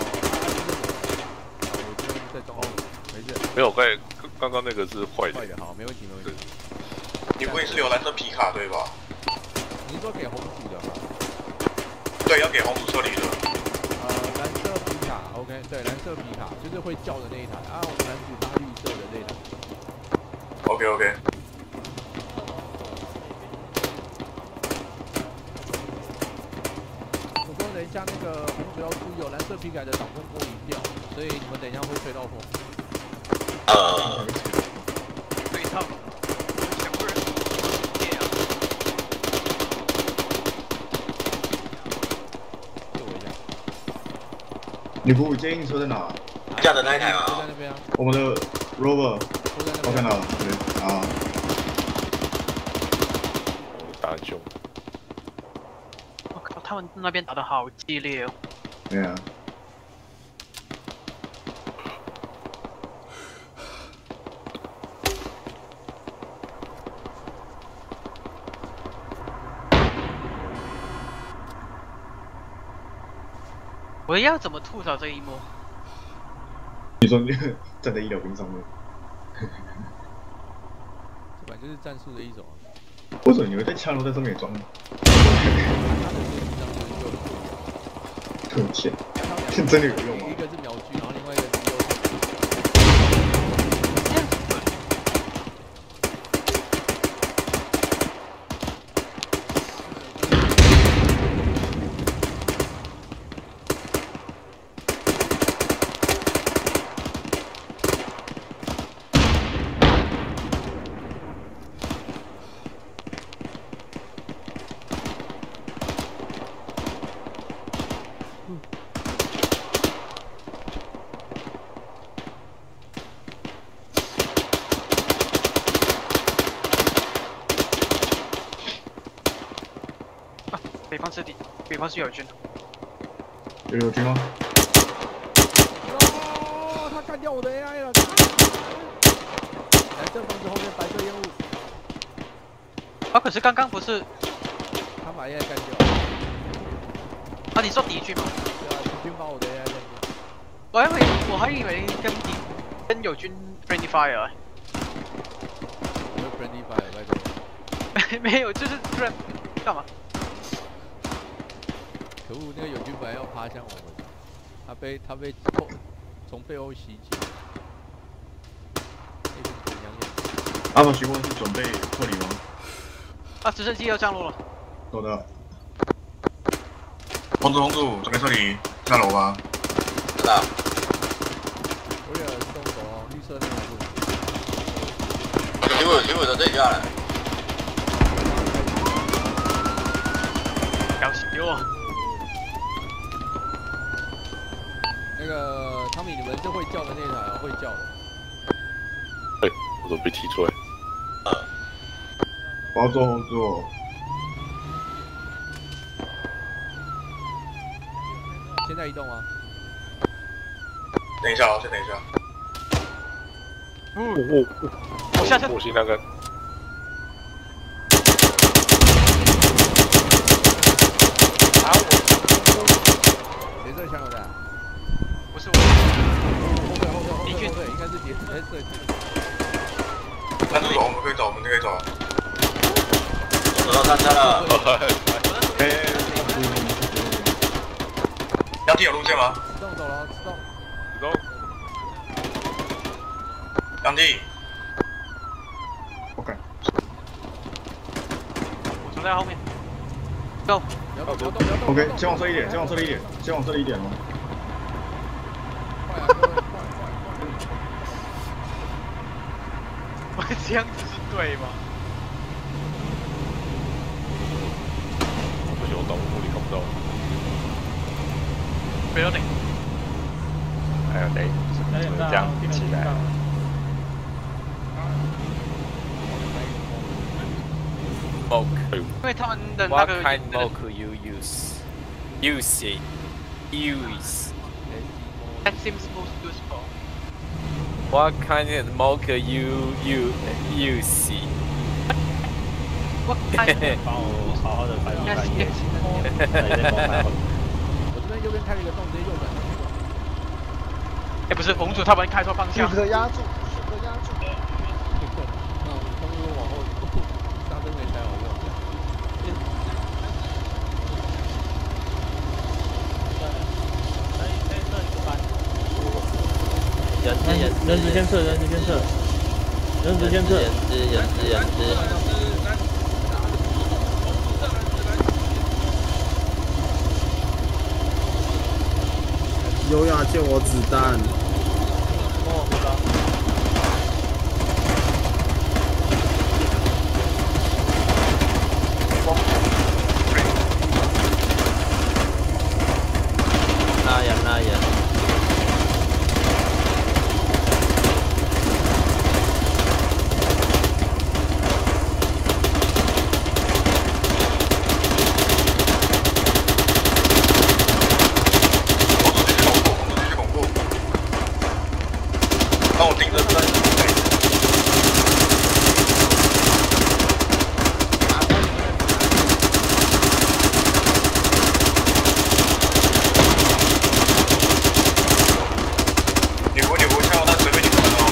我这边在撞，没事。 没有，刚刚那个是坏的。 坏的，好，没问题。 你不会是留蓝色皮卡对吧？ 你是说给红组的吗？ 对，要给红组撤离的。 蓝色皮卡 ，OK， 对，蓝色皮卡就是会叫的那一台啊，我们蓝组搭绿色的那一台。 OK。 下那个我们不要注意有蓝色皮改的挡风玻璃掉，所以你们等一下会吹到风。 对套。 女仆接应车在哪？ 驾的那一台吗？ 就在那边啊。 我们的 Rover， 我看到了，对啊。 打很凶。 我靠，他们那边打得好激烈哦。 对啊。 我要怎么吐槽这一幕？ 你说你站在医疗兵上面， 这本来就是战术的一种啊。 为什么你会在枪楼在上面装？特欠，真的有用吗？ 一个是秒狙，然后另外一个是右。 北方是友军， 有友军吗？ 哦，他干掉我的 AI 了！来，这房子后面白色烟雾。 啊，可是刚刚不是他把 AI 干掉。 啊，你说敌军吗？ 对啊，敌军把我的 AI 干掉。 我还以为跟友军 friendly fire。 没有 friendly fire， 拜托。 没有，就是突然干嘛？ 可恶，那个友军本来要趴向我们，他被从背后袭击。 阿法询问是准备撤离吗？ 啊，直升机要降落了。 收到。 红组，准备撤离，下楼吧。 知道。 我也动手哦，绿色那个路。 请我从这里下来。 搞死我！ 那个汤米，你们是会叫的那台啊，会叫的。 哎，我怎么被踢出来？ 我要做红组。 现在移动吗？ 等一下哦，先等一下。 我下车。 火星那个。 谁这枪有的？ 不是我。 敌军对，应该是敌人对。 那走，我们可以走，我们可以走。 走到山下了。 杨弟有路线吗？ 自动走了，自动。 走。 杨弟。 OK。 我藏在后面。Go。 OK， 先往这一点，先往这里一点，先往这里一点哦。 我这样子是对吗？ 不行，我挡雾里看不到。 没有你。 还有雷，这样起来。 Smoke。 因为他们的那个。 What kind smoke you use? Use. That seems most useful. What kind of smoke you use? 我帮我好好的翻译翻译。 我这边右边开了一个洞，直接右转。 哎，不是，红组他们开错方向。 适合压住，适合压住。 公路往后，刹车没踩好用。 人质先撤，人质先撤。 啊，借我子弹。 哦，不高。那样。 帮我盯着灯。女仆枪，但随便你们哦。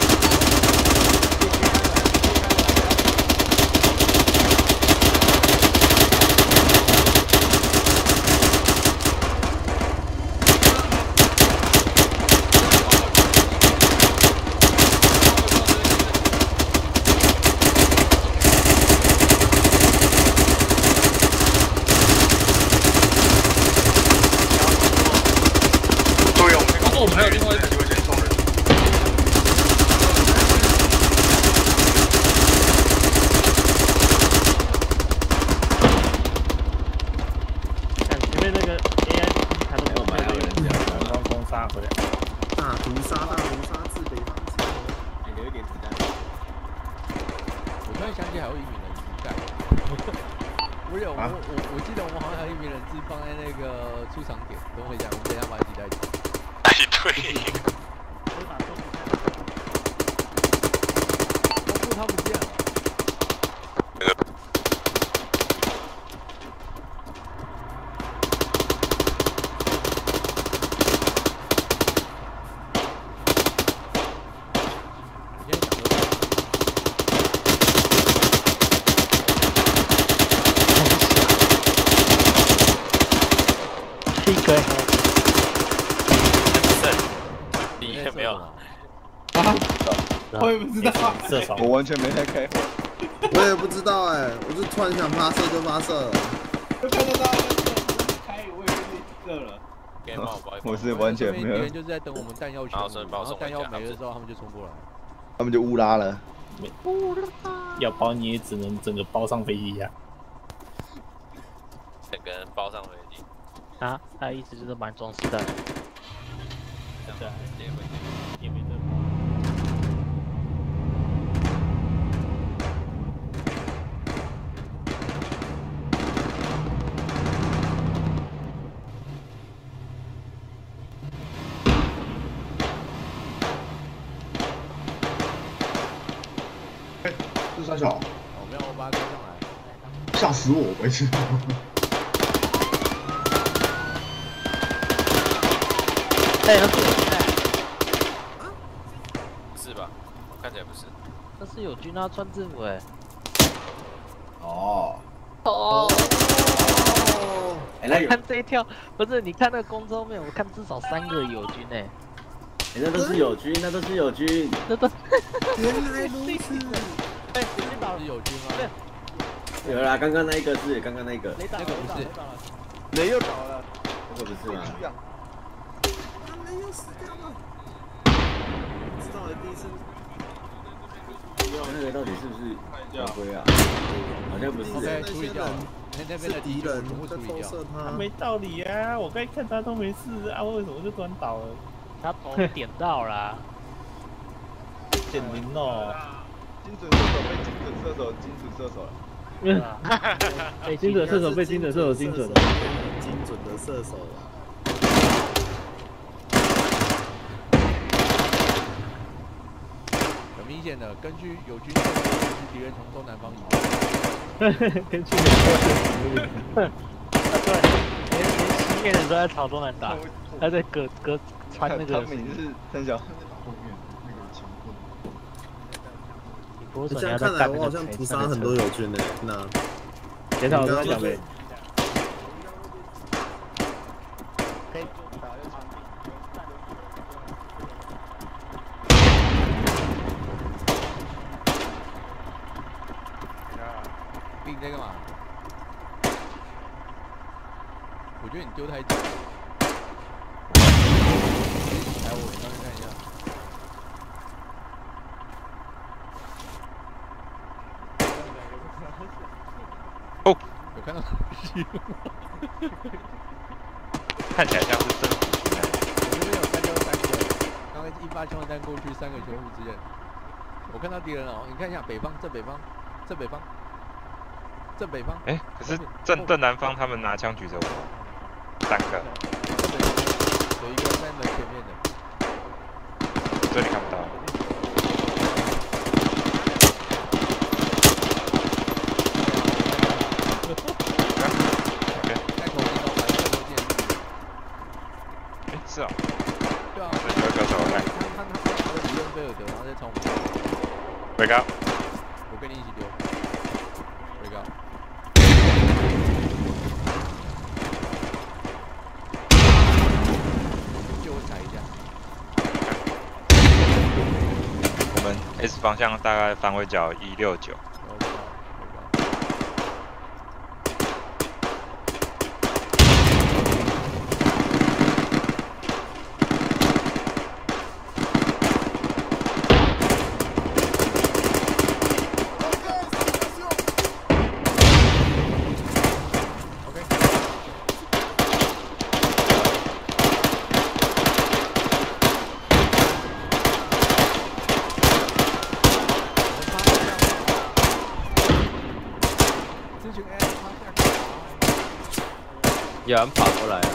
我们还有另外一个机会先送人。 看前面那个 AI 他都没有买到人家， 刚攻杀回来。 大屠杀自北方城。 留一点子弹。 我突然想起还有1名人质干。我记得我们好像还有1名人质放在那个出场点，等我一下，我们等一下把它记在一起。 对。 他不见了。 PK。 你有没有？ 我也不知道， 射手， 我完全没在开火。 我也不知道哎，我就突然想发射就发射了。 就看得到开，我也被射了。 我是完全没有。 敌人就是在等我们弹药全部，然后弹药没了之后，他们就冲过来。 他们就乌拉了。 要包你也只能整个包上飞机呀。 整个人包上飞机。 啊，他意思就是蛮装饰的。 对啊， 也没得。 这三小， 我们要把它开上来， 吓死我！我去。 哎，那是是吧？看起来不是。 那是有军啊，穿制服哎。 哦。 哎，那看这一跳，不是你看那个公车面，我看至少3个友军哎。 那都是友军，那都是友军。 那都原来如此。 哎，已经倒了是友军吗？ 对。有啦，刚刚那一个是，刚刚那个。 那个不是。 雷又倒了。 那个不是吗？ 雷又死掉了。不知道的第一次。 那个到底是不是小龟啊？好像不是。 OK， 处理掉。那边的敌人全部处理掉。 他没道理啊！我刚看他都没事啊，为什么就突然倒了？ 他头点到啦。 点名哦。 精准射手被精准射手精准射手了。 精准射手被精准射手精准。 精准的射手了。 很明显的，根据友军的敌人从东南方移。 根据对，连西面人都在朝东南打，他在隔穿那个。 他们也是三小。 这样看来我好像屠杀很多友军呢。那， 检讨我刚刚讲没？ 你在干嘛？我觉得你丢太低。 来，我上去看一下。 哦， 有看到看起来像是政府。 我这边有3个，刚刚1发枪弹过去，3个全部支援。我看到敌人了哦，你看一下北方，正北方。 哎，可是正南方他们拿枪举着我，3个。 有一个在门前面的， 这里看不到。OK。 开口听到白色剑。 哎，是啊。 对啊。 有一个手来。 他的敌人菲尔德，然后再冲我。 回高。 我跟你一起丢。回高。借我踩一下。 我们 S 方向大概方位角169。 有人跑过来啊！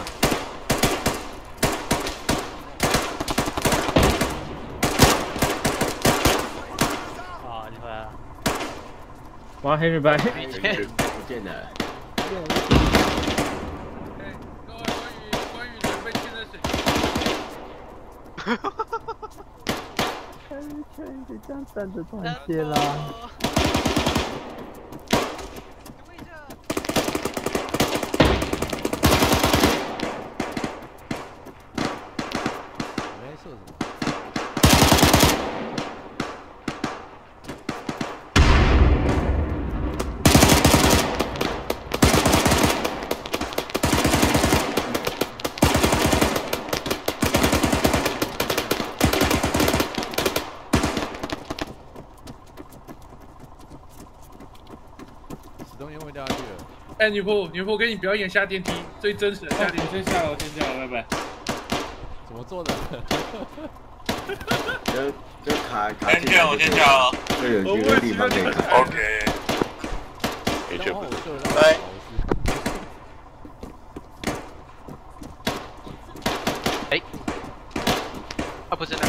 啊，你回来了。 哇，黑日白， 不见了。 关于准备去的水。 你这样站着断线啦。 哎，女仆，给你表演下电梯，最真实的下电梯。 先下楼，拜拜。 怎么做的？ 就卡。 先叫我先叫。 就有几个地方可以卡。 OK。 的确不是。 来。 哎。啊，不是那个。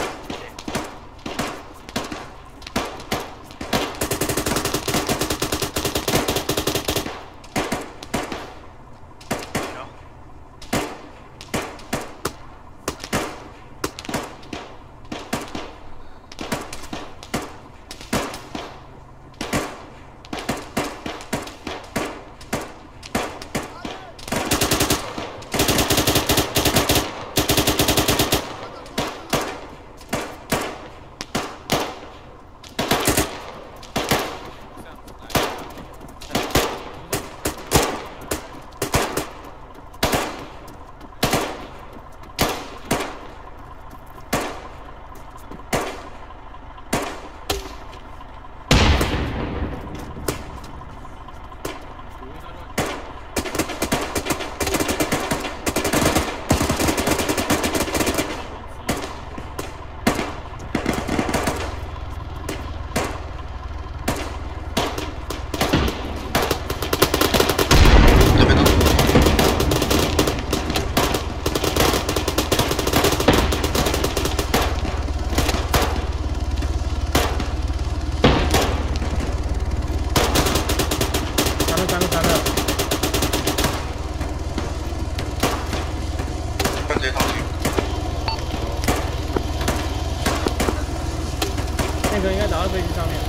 那个应该打到飞机上面。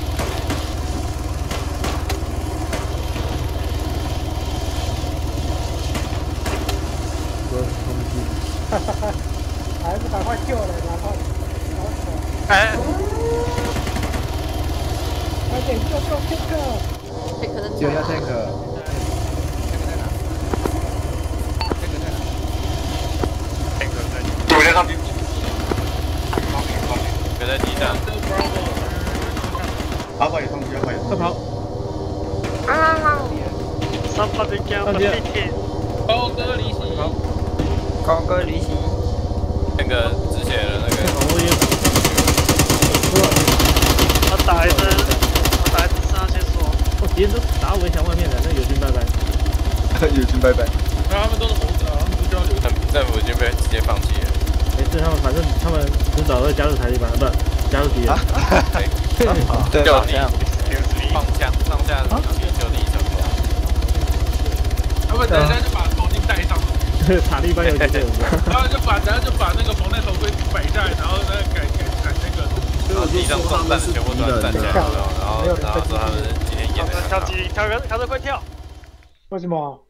哈哈哈，还是赶快救人，然后， 哎， 快点救tank， 救一下 tank。 上去。 高歌离席。 高歌离席。 那个之前的那个。 我打一针上先说。 别人都打围墙外面的，那友军拜拜。 友军拜拜。 他们都是猴子啊，他们不需要留。 政府已经被直接放弃了。 没事，反正他们迟早会加入台立班，不加入敌人。 对，就你放枪上下就地成功。 他们等一下就把头巾戴上。 塔利班有几个人？ 然后就把那个防弹头盔摆下来，然后那个改那个。 然后地上装弹的全部都站起来，然后说他们今天演的。 跳机，跳着快跳。 为什么？